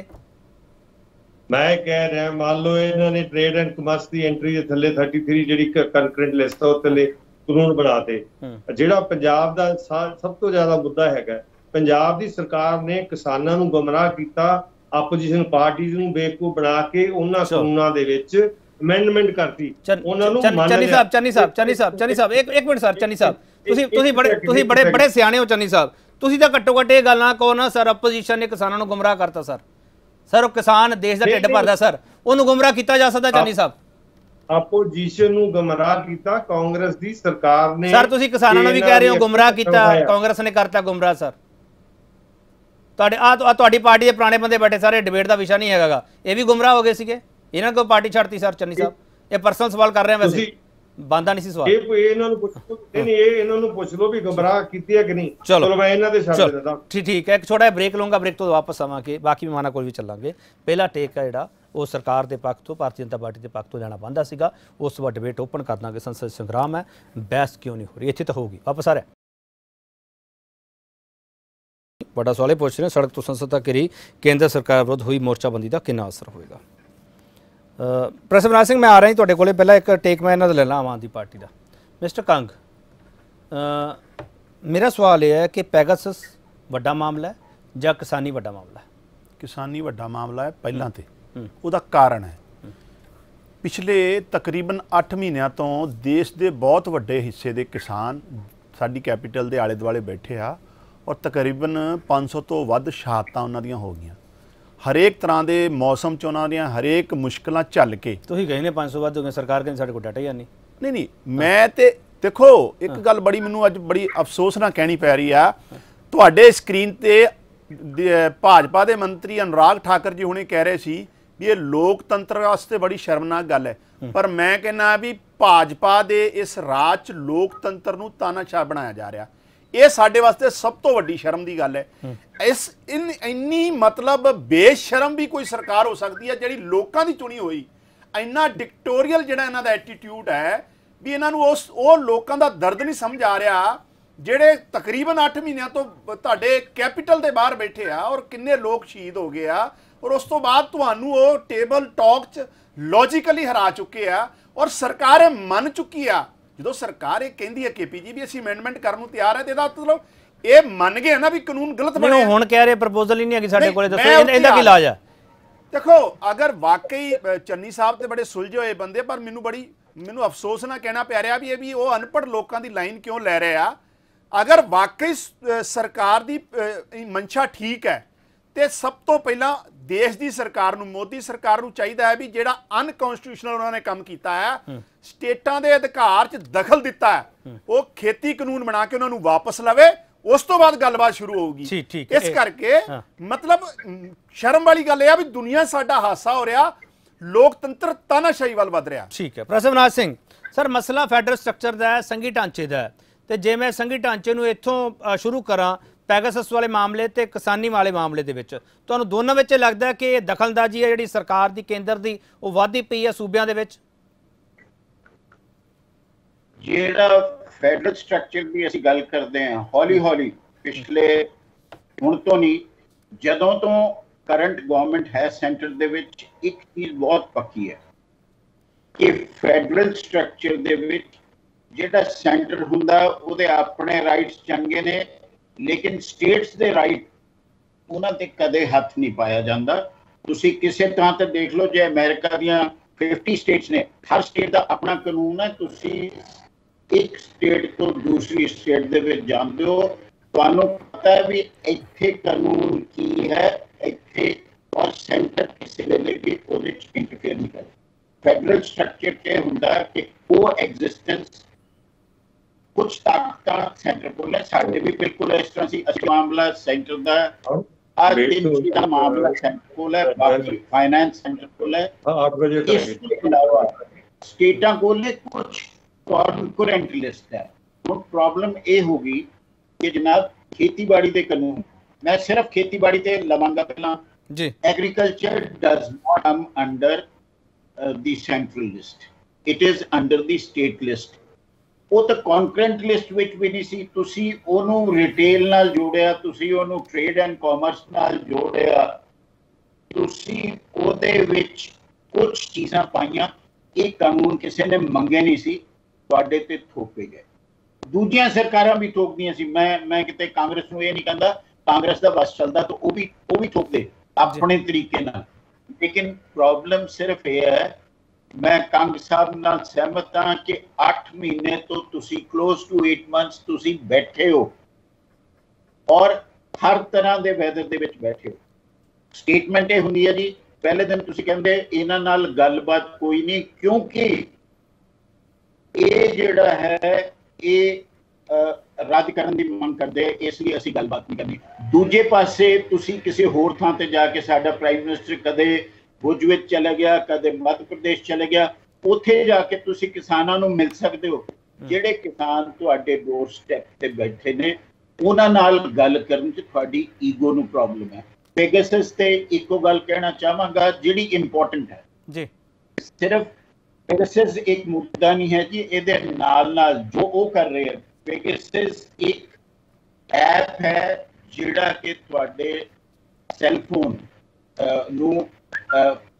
ਮੈਂ ਕਹਿ ਰਿਹਾ, ਮੰਨ ਲਓ ਇਹਨਾਂ ਨੇ ਟ੍ਰੇਡ ਐਂਡ ਕਮਰਸ ਦੀ ਐਂਟਰੀ ਦੇ ਥੱਲੇ ਤੀਹ ਜਿਹੜੀ ਕੰਕਰੈਂਟ ਲਿਸਟ ਆ ਉਹ ਥੱਲੇ ਕਾਨੂੰਨ ਬਣਾਤੇ। ਜਿਹੜਾ ਪੰਜਾਬ ਦਾ ਸਭ ਤੋਂ ਜ਼ਿਆਦਾ ਮੁੱਦਾ ਹੈਗਾ, ਪੰਜਾਬ ਦੀ ਸਰਕਾਰ ਨੇ ਕਿਸਾਨਾਂ ਨੂੰ ਗੁੰਮਰਾਹ ਕੀਤਾ, ਆਪੋਜੀਸ਼ਨ ਪਾਰਟੀਆਂ ਨੂੰ ਬੇਵਕੂਫ ਬਣਾ ਕੇ ਉਹਨਾਂ ਕਾਨੂੰਨਾਂ ਦੇ ਵਿੱਚ ਅਮੈਂਡਮੈਂਟ ਕਰਤੀ। ਉਹਨਾਂ ਨੂੰ ਚੰਨੀ ਸਾਹਿਬ ਚੰਨੀ ਸਾਹਿਬ ਚੰਨੀ ਸਾਹਿਬ ਚੰਨੀ ਸਾਹਿਬ ਇੱਕ ਇੱਕ ਮਿੰਟ ਸਰ, ਚੰਨੀ ਸਾਹਿਬ ਤੁਸੀਂ ਤੁਸੀਂ ਬੜੇ ਤੁਸੀਂ ਬੜੇ ਬੜੇ ਸਿਆਣੇ ਹੋ ਚੰਨੀ ਸਾਹਿਬ, ਤੁਸੀਂ ਤਾਂ ਘੱਟੋ ਘੱਟ ਇਹ ਗੱਲ ਨਾ ਕਹੋ ਨਾ ਸਰ ਆਪੋਜੀਸ਼ਨ ਨੇ ਕਿਸਾਨਾਂ ਨੂੰ ਗੁੰਮਰਾਹ ਕਰਤਾ ਸਰ। ਸਰ ਉਹ ਕਿਸਾਨ ਦੇਸ਼ ਦਾ ਢਿੱਡ ਭਰਦਾ ਸਰ, ਉਹਨੂੰ ਗੁੰਮਰਾਹ ਕੀਤਾ ਜਾ ਸਕਦਾ ਚੰਨੀ ਸਾਹਿਬ? ਆਪੋਜੀਸ਼ਨ ਨੂੰ ਗੁੰਮਰਾਹ ਕੀਤਾ ਕਾਂਗਰਸ ਦੀ ਸਰਕਾਰ ਨੇ ਸਰ। ਤੁਸੀਂ ਕਿਸਾਨਾਂ ਨੂੰ ਵੀ ਕਹਿ ਰਹੇ ਹੋ ਗੁੰਮਰਾਹ ਕੀਤਾ, ਕਾਂਗਰਸ ਨੇ ਕਰਤਾ ਗੁੰਮਰਾਹ ਸਰ। ਤੁਹਾਡੇ ਆ ਤੁਹਾਡੀ ਪਾਰਟੀ ਦੇ ਪੁਰਾਣੇ ਬੰਦੇ ਬੈਠੇ ਸਾਰੇ, ਡਿਬੇਟ ਦਾ ਵਿਸ਼ਾ ਨਹੀਂ ਹੈਗਾ, ਇਹ ਵੀ ਗੁੰਮਰਾਹ ਹੋ ਗਏ ਸੀਗੇ, ਇਹਨਾਂ ਕੋਲ ਪਾਰਟੀ ਛੱਡਤੀ ਸਰ। ਚੰਨੀ ਸਾਹਿਬ ਇਹ ਪਰਸਨਲ ਸਵਾਲ ਕਰ ਰਹੇ ਆ, ਵੈਸੇ ਬੰਦਾ ਨਹੀਂ ਸੀ ਸਵਾਲ। ਇਹ ਇਹਨਾਂ ਨੂੰ ਪੁੱਛ ਲਓ, ਨਹੀਂ ਇਹ ਇਹਨਾਂ ਨੂੰ ਪੁੱਛ ਲਓ ਵੀ ਗੁੰਮਰਾਹ ਕੀਤੀ ਹੈ ਕਿ ਨਹੀਂ। ਚਲੋ ਮੈਂ ਇਹਨਾਂ ਦੇ ਛੱਡ ਦਿੰਦਾ। ਠੀਕ ਠੀਕ ਹੈ, ਇੱਕ ਛੋਟਾ ਜਿਹਾ ਬ੍ਰੇਕ ਲਵਾਂਗਾ, ਬ੍ਰੇਕ ਤੋਂ ਵਾਪਸ ਆਵਾਂਗੇ, ਬਾਕੀ ਮਹਿਮਾਨਾਂ ਕੋਲ ਵੀ ਚੱਲਾਂਗੇ। ਪਹਿਲਾ ਟੇਕ ਹੈ ਜਿਹੜਾ ਉਹ ਸਰਕਾਰ ਦੇ ਪੱਖ ਤੋਂ, ਭਾਰਤੀ ਜਨਤਾ ਪਾਰਟੀ ਦੇ ਪੱਖ ਤੋਂ ਜਾਣਾ ਬੰਦਾ ਸੀਗਾ, ਉਸ ਤੋਂ ਬਾਅਦ ਡਿਬੇਟ ਓਪਨ ਕਰ ਦਾਂਗੇ। ਸੰਸਦ ਸੰਗਰਾਮ ਹੈ, ਬਹਿਸ ਕਿਉਂ ਨਹੀਂ ਹੋ ਰਹੀ, ਇੱਥੇ ਤਾਂ ਹੋਊਗੀ। ਵਾਪਸ ਆ ਰਿਹਾ ਵੱਡਾ ਸਵਾਲ ਇਹ ਪੁੱਛ ਰਹੇ ਸੜਕ ਤੋਂ ਸੰਸਦ ਤੱਕ ਰਹੀ ਕੇਂਦਰ ਸਰਕਾਰ ਵਿਰੁੱਧ ਹੋਈ ਮੋਰਚਾਬੰਦੀ ਦਾ ਕਿੰਨਾ ਅਸਰ ਹੋਏਗਾ। ਪ੍ਰੋਫੈਸਰ ਅਵਿਨਾਸ਼ ਸਿੰਘ, ਮੈਂ ਆ ਰਿਹਾ ਜੀ ਤੁਹਾਡੇ ਕੋਲੇ। ਪਹਿਲਾਂ ਇੱਕ ਟੇਕ ਮੈਂ ਇਹਨਾਂ ਦਾ ਲੈ ਲਾਂ ਆਮ ਆਦਮੀ ਪਾਰਟੀ ਦਾ। ਮਿਸਟਰ ਕੰਗ, ਅ, ਮੇਰਾ ਸਵਾਲ ਇਹ ਹੈ ਕਿ ਪੈਗਾਸਸ ਵੱਡਾ ਮਾਮਲਾ ਹੈ ਜਾਂ ਕਿਸਾਨੀ ਵੱਡਾ ਮਾਮਲਾ ਹੈ? ਕਿਸਾਨੀ ਵੱਡਾ ਮਾਮਲਾ ਹੈ ਪਹਿਲਾਂ ਤੇ। ਉਹਦਾ ਕਾਰਨ ਹੈ ਪਿਛਲੇ ਤਕਰੀਬਨ ਅੱਠ ਮਹੀਨਿਆਂ ਤੋਂ ਦੇਸ਼ ਦੇ ਬਹੁਤ ਵੱਡੇ ਹਿੱਸੇ ਦੇ ਕਿਸਾਨ ਸਾਡੀ ਕੈਪੀਟਲ ਦੇ ਆਲੇ ਦੁਆਲੇ ਬੈਠੇ ਆ ਔਰ ਤਕਰੀਬਨ ਪੰਜ ਸੌ ਤੋਂ ਵੱਧ ਸ਼ਹਾਦਤਾਂ ਉਹਨਾਂ ਦੀਆਂ ਹੋ ਗਈਆਂ। ਹਰੇਕ ਤਰ੍ਹਾਂ ਦੇ ਮੌਸਮ 'ਚ ਉਹਨਾਂ ਦੀਆਂ ਹਰੇਕ ਮੁਸ਼ਕਲਾਂ ਝੱਲ ਕੇ। ਤੁਸੀਂ ਗਏ ਨੇ ਪੰਜ ਸੌ ਵੱਧ ਹੋ ਗਏ, ਸਰਕਾਰ ਕਹਿੰਦੀ ਸਾਡੇ ਕੋਲ ਡਾਟਾ ਹੀ ਨਹੀਂ। ਨਹੀਂ ਨਹੀਂ ਮੈਂ ਤੇ ਦੇਖੋ ਇੱਕ ਗੱਲ ਬੜੀ ਮੈਨੂੰ ਅੱਜ ਬੜੀ ਅਫਸੋਸ ਨਾਲ ਕਹਿਣੀ ਪੈ ਰਹੀ ਆ, ਤੁਹਾਡੇ ਸਕਰੀਨ ਤੇ ਭਾਜਪਾ ਦੇ ਮੰਤਰੀ ਅਨੁਰਾਗ ਠਾਕਰ ਜੀ ਹੁਣੇ ਕਹਿ ਰਹੇ ਸੀ ਵੀ ਇਹ ਲੋਕਤੰਤਰ ਵਾਸਤੇ ਬੜੀ ਸ਼ਰਮਨਾਕ ਗੱਲ ਹੈ, ਪਰ ਮੈਂ ਕਹਿੰਦਾ ਵੀ ਭਾਜਪਾ ਦੇ ਇਸ ਰਾਜ 'ਚ ਲੋਕਤੰਤਰ ਨੂੰ ਤਾਨਾਸ਼ਾਹ ਬਣਾਇਆ ਜਾ ਰਿਹਾ। ਇਹ ਸਾਡੇ ਵਾਸਤੇ ਸਭ ਤੋਂ ਵੱਡੀ ਸ਼ਰਮ ਦੀ ਗੱਲ ਹੈ। ਇਸ ਇਨ ਇੰਨੀ ਮਤਲਬ ਬੇਸ਼ਰਮ ਵੀ ਕੋਈ ਸਰਕਾਰ ਹੋ ਸਕਦੀ ਹੈ ਜਿਹੜੀ ਲੋਕਾਂ ਦੀ ਚੁਣੀ ਹੋਈ। ਇੰਨਾ ਡਿਕਟੋਰੀਅਲ ਜਿਹੜਾ ਇਹਨਾਂ ਦਾ ਐਟੀਟਿਊਡ ਹੈ ਵੀ ਇਹਨਾਂ ਨੂੰ ਉਸ ਉਹ ਲੋਕਾਂ ਦਾ ਦਰਦ ਨਹੀਂ ਸਮਝ ਆ ਰਿਹਾ ਜਿਹੜੇ ਤਕਰੀਬਨ ਅੱਠ ਮਹੀਨਿਆਂ ਤੋਂ ਤੁਹਾਡੇ ਕੈਪੀਟਲ ਦੇ ਬਾਹਰ ਬੈਠੇ ਆ ਔਰ ਕਿੰਨੇ ਲੋਕ ਸ਼ਹੀਦ ਹੋ ਗਏ ਆ ਔਰ ਉਸ ਤੋਂ ਬਾਅਦ ਤੁਹਾਨੂੰ ਉਹ ਟੇਬਲ ਟਾਕ 'ਚ ਲੌਜੀਕਲੀ ਹਰਾ ਚੁੱਕੇ ਆ ਔਰ ਸਰਕਾਰ ਇਹ ਮੰਨ ਚੁੱਕੀ ਆ। ਜਦੋਂ ਸਰਕਾਰ ਇਹ ਕਹਿੰਦੀ ਹੈ ਕੇਪੀ ਜੀ ਵੀ ਅਸੀਂ ਅਮੈਂਡਮੈਂਟ ਕਰਨ ਨੂੰ ਤਿਆਰ ਹੈ ਤੇ ਇਹਦਾ ਮਤਲਬ ਇਹ ਮੰਨ ਗਏ ਨਾ ਵੀ ਕਾਨੂੰਨ ਗਲਤ ਬਣਿਆ। ਹੁਣ ਕਹਿ ਰਹੇ ਪ੍ਰਪੋਜ਼ਲ ਹੀ ਨਹੀਂ ਹੈਗੀ ਸਾਡੇ ਕੋਲੇ, ਦੱਸੋ ਇਹਦਾ ਕੀ ਇਲਾਜ ਆ? ਦੇਖੋ ਅਗਰ ਵਾਕਈ ਚੰਨੀ ਸਾਹਿਬ ਤੇ ਬੜੇ ਸੁਲਝੇ ਹੋਏ ਬੰਦੇ, ਪਰ ਮੈਨੂੰ ਬੜੀ ਮੈਨੂੰ ਅਫਸੋਸ ਨਾਲ ਕਹਿਣਾ ਪੈ ਰਿਹਾ ਵੀ ਇਹ ਵੀ ਉਹ ਅਨਪੜ੍ਹ ਲੋਕਾਂ ਦੀ ਲਾਈਨ ਕਿਉਂ ਲੈ ਰਹੇ ਆ। ਅਗਰ ਵਾਕਈ ਸਰਕਾਰ ਦੀ ਮਨਸ਼ਾ ਠੀਕ ਹੈ ਤੇ ਸਭ ਤੋਂ ਪਹਿਲਾਂ ਦੇਸ਼ ਦੀ ਸਰਕਾਰ ਨੂੰ, ਮੋਦੀ ਸਰਕਾਰ ਨੂੰ ਚਾਹੀਦਾ ਹੈ ਵੀ ਜਿਹੜਾ ਅਨਕਨਸਟੀਟਿਊਸ਼ਨਲ ਉਹਨਾਂ ਨੇ ਕੰਮ ਕੀਤਾ ਹੈ, ਸਟੇਟਾਂ ਦੇ ਅਧਿਕਾਰ 'ਚ ਦਖਲ ਦਿੱਤਾ ਹੈ, ਉਹ ਖੇਤੀ ਕਾਨੂੰਨ ਬਣਾ ਕੇ ਉਹਨਾਂ ਨੂੰ ਵਾਪਸ ਲਵੇ। ਉਸ ਤੋਂ ਬਾਅਦ ਗੱਲਬਾਤ ਸ਼ੁਰੂ ਹੋਊਗੀ। ਇਸ ਕਰਕੇ ਮਤਲਬ ਸ਼ਰਮ ਵਾਲੀ ਗੱਲ ਇਹ ਆ ਵੀ ਦੁਨੀਆ ਸਾਡਾ ਹਾਸਾ ਹੋ ਰਿਹਾ, ਲੋਕਤੰਤਰ ਤਾਨਾਸ਼ਾਹੀ ਵੱਲ ਵੱਧ ਰਿਹਾ। ਠੀਕ ਹੈ ਪ੍ਰੋਫੈਸਰ ਅਵਿਨਾਸ਼ ਸਿੰਘ, ਸਰ ਮਸਲਾ ਫੈਡਰਲ ਸਟਰਕਚਰ ਦਾ ਹੈ, ਸੰਘੀ ਢਾਂਚੇ ਦਾ ਹੈ, ਤੇ ਜੇ ਮੈਂ ਸੰਘੀ ਢਾਂਚੇ ਨੂੰ ਇੱਥੋਂ ਸ਼ੁਰੂ ਕਰਾਂ ਪੈਗਾਸਸ ਵਾਲੇ ਮਾਮਲੇ ਤੇ ਕਿਸਾਨੀ ਵਾਲੇ ਮਾਮਲੇ ਦੇ ਵਿੱਚ, ਤੁਹਾਨੂੰ ਦੋਨਾਂ ਵਿੱਚ ਲੱਗਦਾ ਕਿ ਇਹ ਦਖਲਅੰਦਾਜ਼ੀ ਹੈ ਜਿਹੜੀ ਸਰਕਾਰ ਦੀ ਕੇਂਦਰ ਦੀ ਉਹ ਵੱਧਦੀ ਪਈ ਹੈ ਸੂਬਿਆਂ ਦੇ ਵਿੱਚ? ਜਿਹੜਾ ਫੈਡਰਲ ਸਟਰਕਚਰ ਦੀ ਅਸੀਂ ਗੱਲ ਕਰਦੇ ਹਾਂ, ਹੌਲੀ ਹੌਲੀ ਪਿਛਲੇ ਹੁਣ ਤੋਂ ਨਹੀਂ, ਜਦੋਂ ਤੋਂ ਕਰੰਟ ਗਵਰਨਮੈਂਟ ਹੈ ਸੈਂਟਰ ਦੇ ਵਿੱਚ, ਇੱਕ ਚੀਜ਼ ਬਹੁਤ ਪੱਕੀ ਹੈ ਕਿ ਫੈਡਰਲ ਸਟਰਕਚਰ ਦੇ ਵਿੱਚ ਜਿਹੜਾ ਸੈਂਟਰ ਹੁੰਦਾ ਉਹਦੇ ਆਪਣੇ ਰਾਈਟਸ ਚੰਗੇ ਨੇ, ਲੇਕਿਨ ਸਟੇਟਸ ਦੇ ਰਾਈਟ ਉਹਨਾਂ ਤੇ ਕਦੇ ਹੱਥ ਨਹੀਂ ਪਾਇਆ ਜਾਂਦਾ। ਤੁਸੀਂ ਕਿਸੇ ਤਰ੍ਹਾਂ ਤੇ ਦੇਖ ਲਓ, ਜੇ ਅਮਰੀਕਾ ਦੀਆਂ ਫਿਫਟੀ ਸਟੇਟਸ ਨੇ, ਹਰ ਸਟੇਟ ਦਾ ਆਪਣਾ ਕਾਨੂੰਨ ਹੈ। ਤੁਸੀਂ ਇੱਕ ਸਟੇਟ ਤੋਂ ਦੂਸਰੀ ਸਟੇਟ ਦੇ ਵਿੱਚ ਜਾਂਦੇ ਹੋ, ਤੁਹਾਨੂੰ ਪਤਾ ਹੈ ਵੀ ਇੱਥੇ ਕਾਨੂੰਨ ਕੀ ਹੈ, ਇੱਥੇ ਔਰ ਸੈਂਟਰ ਕਿਸੇ ਵੇਲੇ ਵੀ ਉਹਦੇ 'ਚ ਇੰਟਰਫੇਅਰ ਨਹੀਂ ਕਰਦਾ। ਫੈਡਰਲ ਸਟਰਕਚਰ 'ਚ ਹੁੰਦਾ ਕਿ ਕੋ ਐਗਜ਼ਿਸਟੈਂਸ ਕੁਛ ਤਾਕਤਾਂ ਸੈਂਟਰ ਕੋਲ ਹੈ, ਸਾਡੇ ਵੀ ਬਿਲਕੁਲ ਇਸ ਤਰ੍ਹਾਂ ਸੀ। ਅਸੀਂ ਮਾਮਲਾ ਸੈਂਟਰ ਦਾ ਅੱਜ ਦਿਨ ਦਾ ਮਾਮਲਾ ਸੈਂਟਰ ਕੋਲ ਹੈ, ਬਾਕੀ ਫਾਈਨੈਂਸ ਸੈਂਟਰ ਕੋਲ ਹੈ। ਇਸ ਤੋਂ ਇਲਾਵਾ ਸਟੇਟਾਂ ਕੋਲ ਕੁਛ ਕੌਨਕਰੈਂਟ ਲਿਸਟ ਹੈ। ਹੁਣ ਪ੍ਰੋਬਲਮ ਇਹ ਹੋ ਗਈ ਕਿ ਜਨਾਬ ਖੇਤੀਬਾੜੀ ਦੇ ਕਾਨੂੰਨ, ਮੈਂ ਸਿਰਫ ਖੇਤੀਬਾੜੀ ਤੇ ਲਵਾਂਗਾ ਪਹਿਲਾਂ ਜੀ। Agriculture does not come under the central list, it is under the state list. ਉਹ ਤਾਂ ਕੌਨਕਰੈਂਟ ਲਿਸਟ ਵਿੱਚ ਵੀ ਨਹੀਂ ਸੀ। ਤੁਸੀਂ ਉਹਨੂੰ ਰਿਟੇਲ ਨਾਲ ਜੋੜਿਆ, ਤੁਸੀਂ ਉਹਨੂੰ ਟ੍ਰੇਡ ਐਂਡ ਕਾਮਰਸ ਨਾਲ ਜੋੜਿਆ, ਤੁਸੀਂ ਉਹਦੇ ਵਿੱਚ ਕੁਝ ਚੀਜ਼ਾਂ ਪਾਈਆਂ। ਇਹ ਕਾਨੂੰਨ ਕਿਸੇ ਨੇ ਮੰਗੇ ਨਹੀਂ ਸੀ, ਤੁਹਾਡੇ ਤੇ ਥੋਪੇ ਗਏ। ਦੂਜੀਆਂ ਸਰਕਾਰਾਂ ਵੀ ਥੋਪਦੀਆਂ ਸੀ। ਮੈਂ ਮੈਂ ਕਿਤੇ ਕਾਂਗਰਸ ਨੂੰ ਇਹ ਨਹੀਂ ਕਹਿੰਦਾ, ਕਾਂਗਰਸ ਦਾ ਬਸ ਚੱਲਦਾ ਤਾਂ ਉਹ ਵੀ ਉਹ ਵੀ ਥੋਪਦੇ ਆਪਣੇ ਤਰੀਕੇ ਨਾਲ। ਲੇਕਿਨ ਪ੍ਰੋਬਲਮ ਸਿਰਫ ਇਹ ਹੈ, ਮੈਂ ਕੰਗ ਸਾਹਿਬ ਨਾਲ ਸਹਿਮਤ ਹਾਂ ਕਿ ਅੱਠ ਮਹੀਨੇ ਤੋਂ ਤੁਸੀਂ ਕਲੋਜ਼ ਟੂ eight ਮੰਥਸ ਤੁਸੀਂ ਬੈਠੇ ਹੋ ਔਰ ਹਰ ਤਰ੍ਹਾਂ ਦੇ ਵੈਦਰ ਦੇ ਵਿੱਚ ਬੈਠੇ ਹੋ। ਸਟੇਟਮੈਂਟ ਇਹ ਹੁੰਦੀ ਹੈ ਜੀ, ਪਹਿਲੇ ਦਿਨ ਤੁਸੀਂ ਕਹਿੰਦੇ ਇਹਨਾਂ ਨਾਲ ਗੱਲਬਾਤ ਕੋਈ ਨਹੀਂ, ਕਿਉਂਕਿ ਇਹ ਜਿਹੜਾ ਹੈ ਇਹ ਰੱਦ ਕਰਨ ਦੀ ਮੰਗ ਕਰਦੇ, ਇਸ ਲਈ ਅਸੀਂ ਗੱਲਬਾਤ ਨਹੀਂ ਕਰਨੀ। ਦੂਜੇ ਪਾਸੇ ਤੁਸੀਂ ਕਿਸੇ ਹੋਰ ਥਾਂ ਤੇ ਜਾ ਕੇ, ਸਾਡਾ ਪ੍ਰਾਈਮ ਮਿਨਿਸਟਰ ਕਦੇ ਭੁਜ ਵਿੱਚ ਚਲਾ ਗਿਆ, ਕਦੇ ਮੱਧ ਪ੍ਰਦੇਸ਼ ਚਲੇ ਗਿਆ, ਉੱਥੇ ਜਾ ਕੇ ਤੁਸੀਂ ਕਿਸਾਨਾਂ ਨੂੰ ਮਿਲ ਸਕਦੇ ਹੋ। ਜਿਹੜੇ ਕਿਸਾਨ ਤੁਹਾਡੇ ਡੋਰ ਸਟੈਪ ਤੇ ਬੈਠੇ ਨੇ, ਉਹਨਾਂ ਨਾਲ ਗੱਲ ਕਰਨ 'ਚ ਤੁਹਾਡੀ ਈਗੋ ਨੂੰ ਪ੍ਰੋਬਲਮ ਹੈ। ਪੈਗਾਸਸ ਤੇ ਇੱਕੋ ਗੱਲ ਕਹਿਣਾ ਚਾਹਾਂਗਾ ਜਿਹੜੀ ਇੰਪੋਰਟੈਂਟ ਹੈ ਜੀ, ਸਿਰਫ ਪੈਗਾਸਸ ਇੱਕ ਮੁੱਦਾ ਨਹੀਂ ਹੈ ਜੀ, ਇਹਦੇ ਨਾਲ ਨਾਲ ਜੋ ਉਹ ਕਰ ਰਹੇ ਹੈ। ਪੈਗਾਸਸ ਇੱਕ ਐਪ ਹੈ ਜਿਹੜਾ ਕਿ ਤੁਹਾਡੇ ਸੈੱਲਫੋਨ ਨੂੰ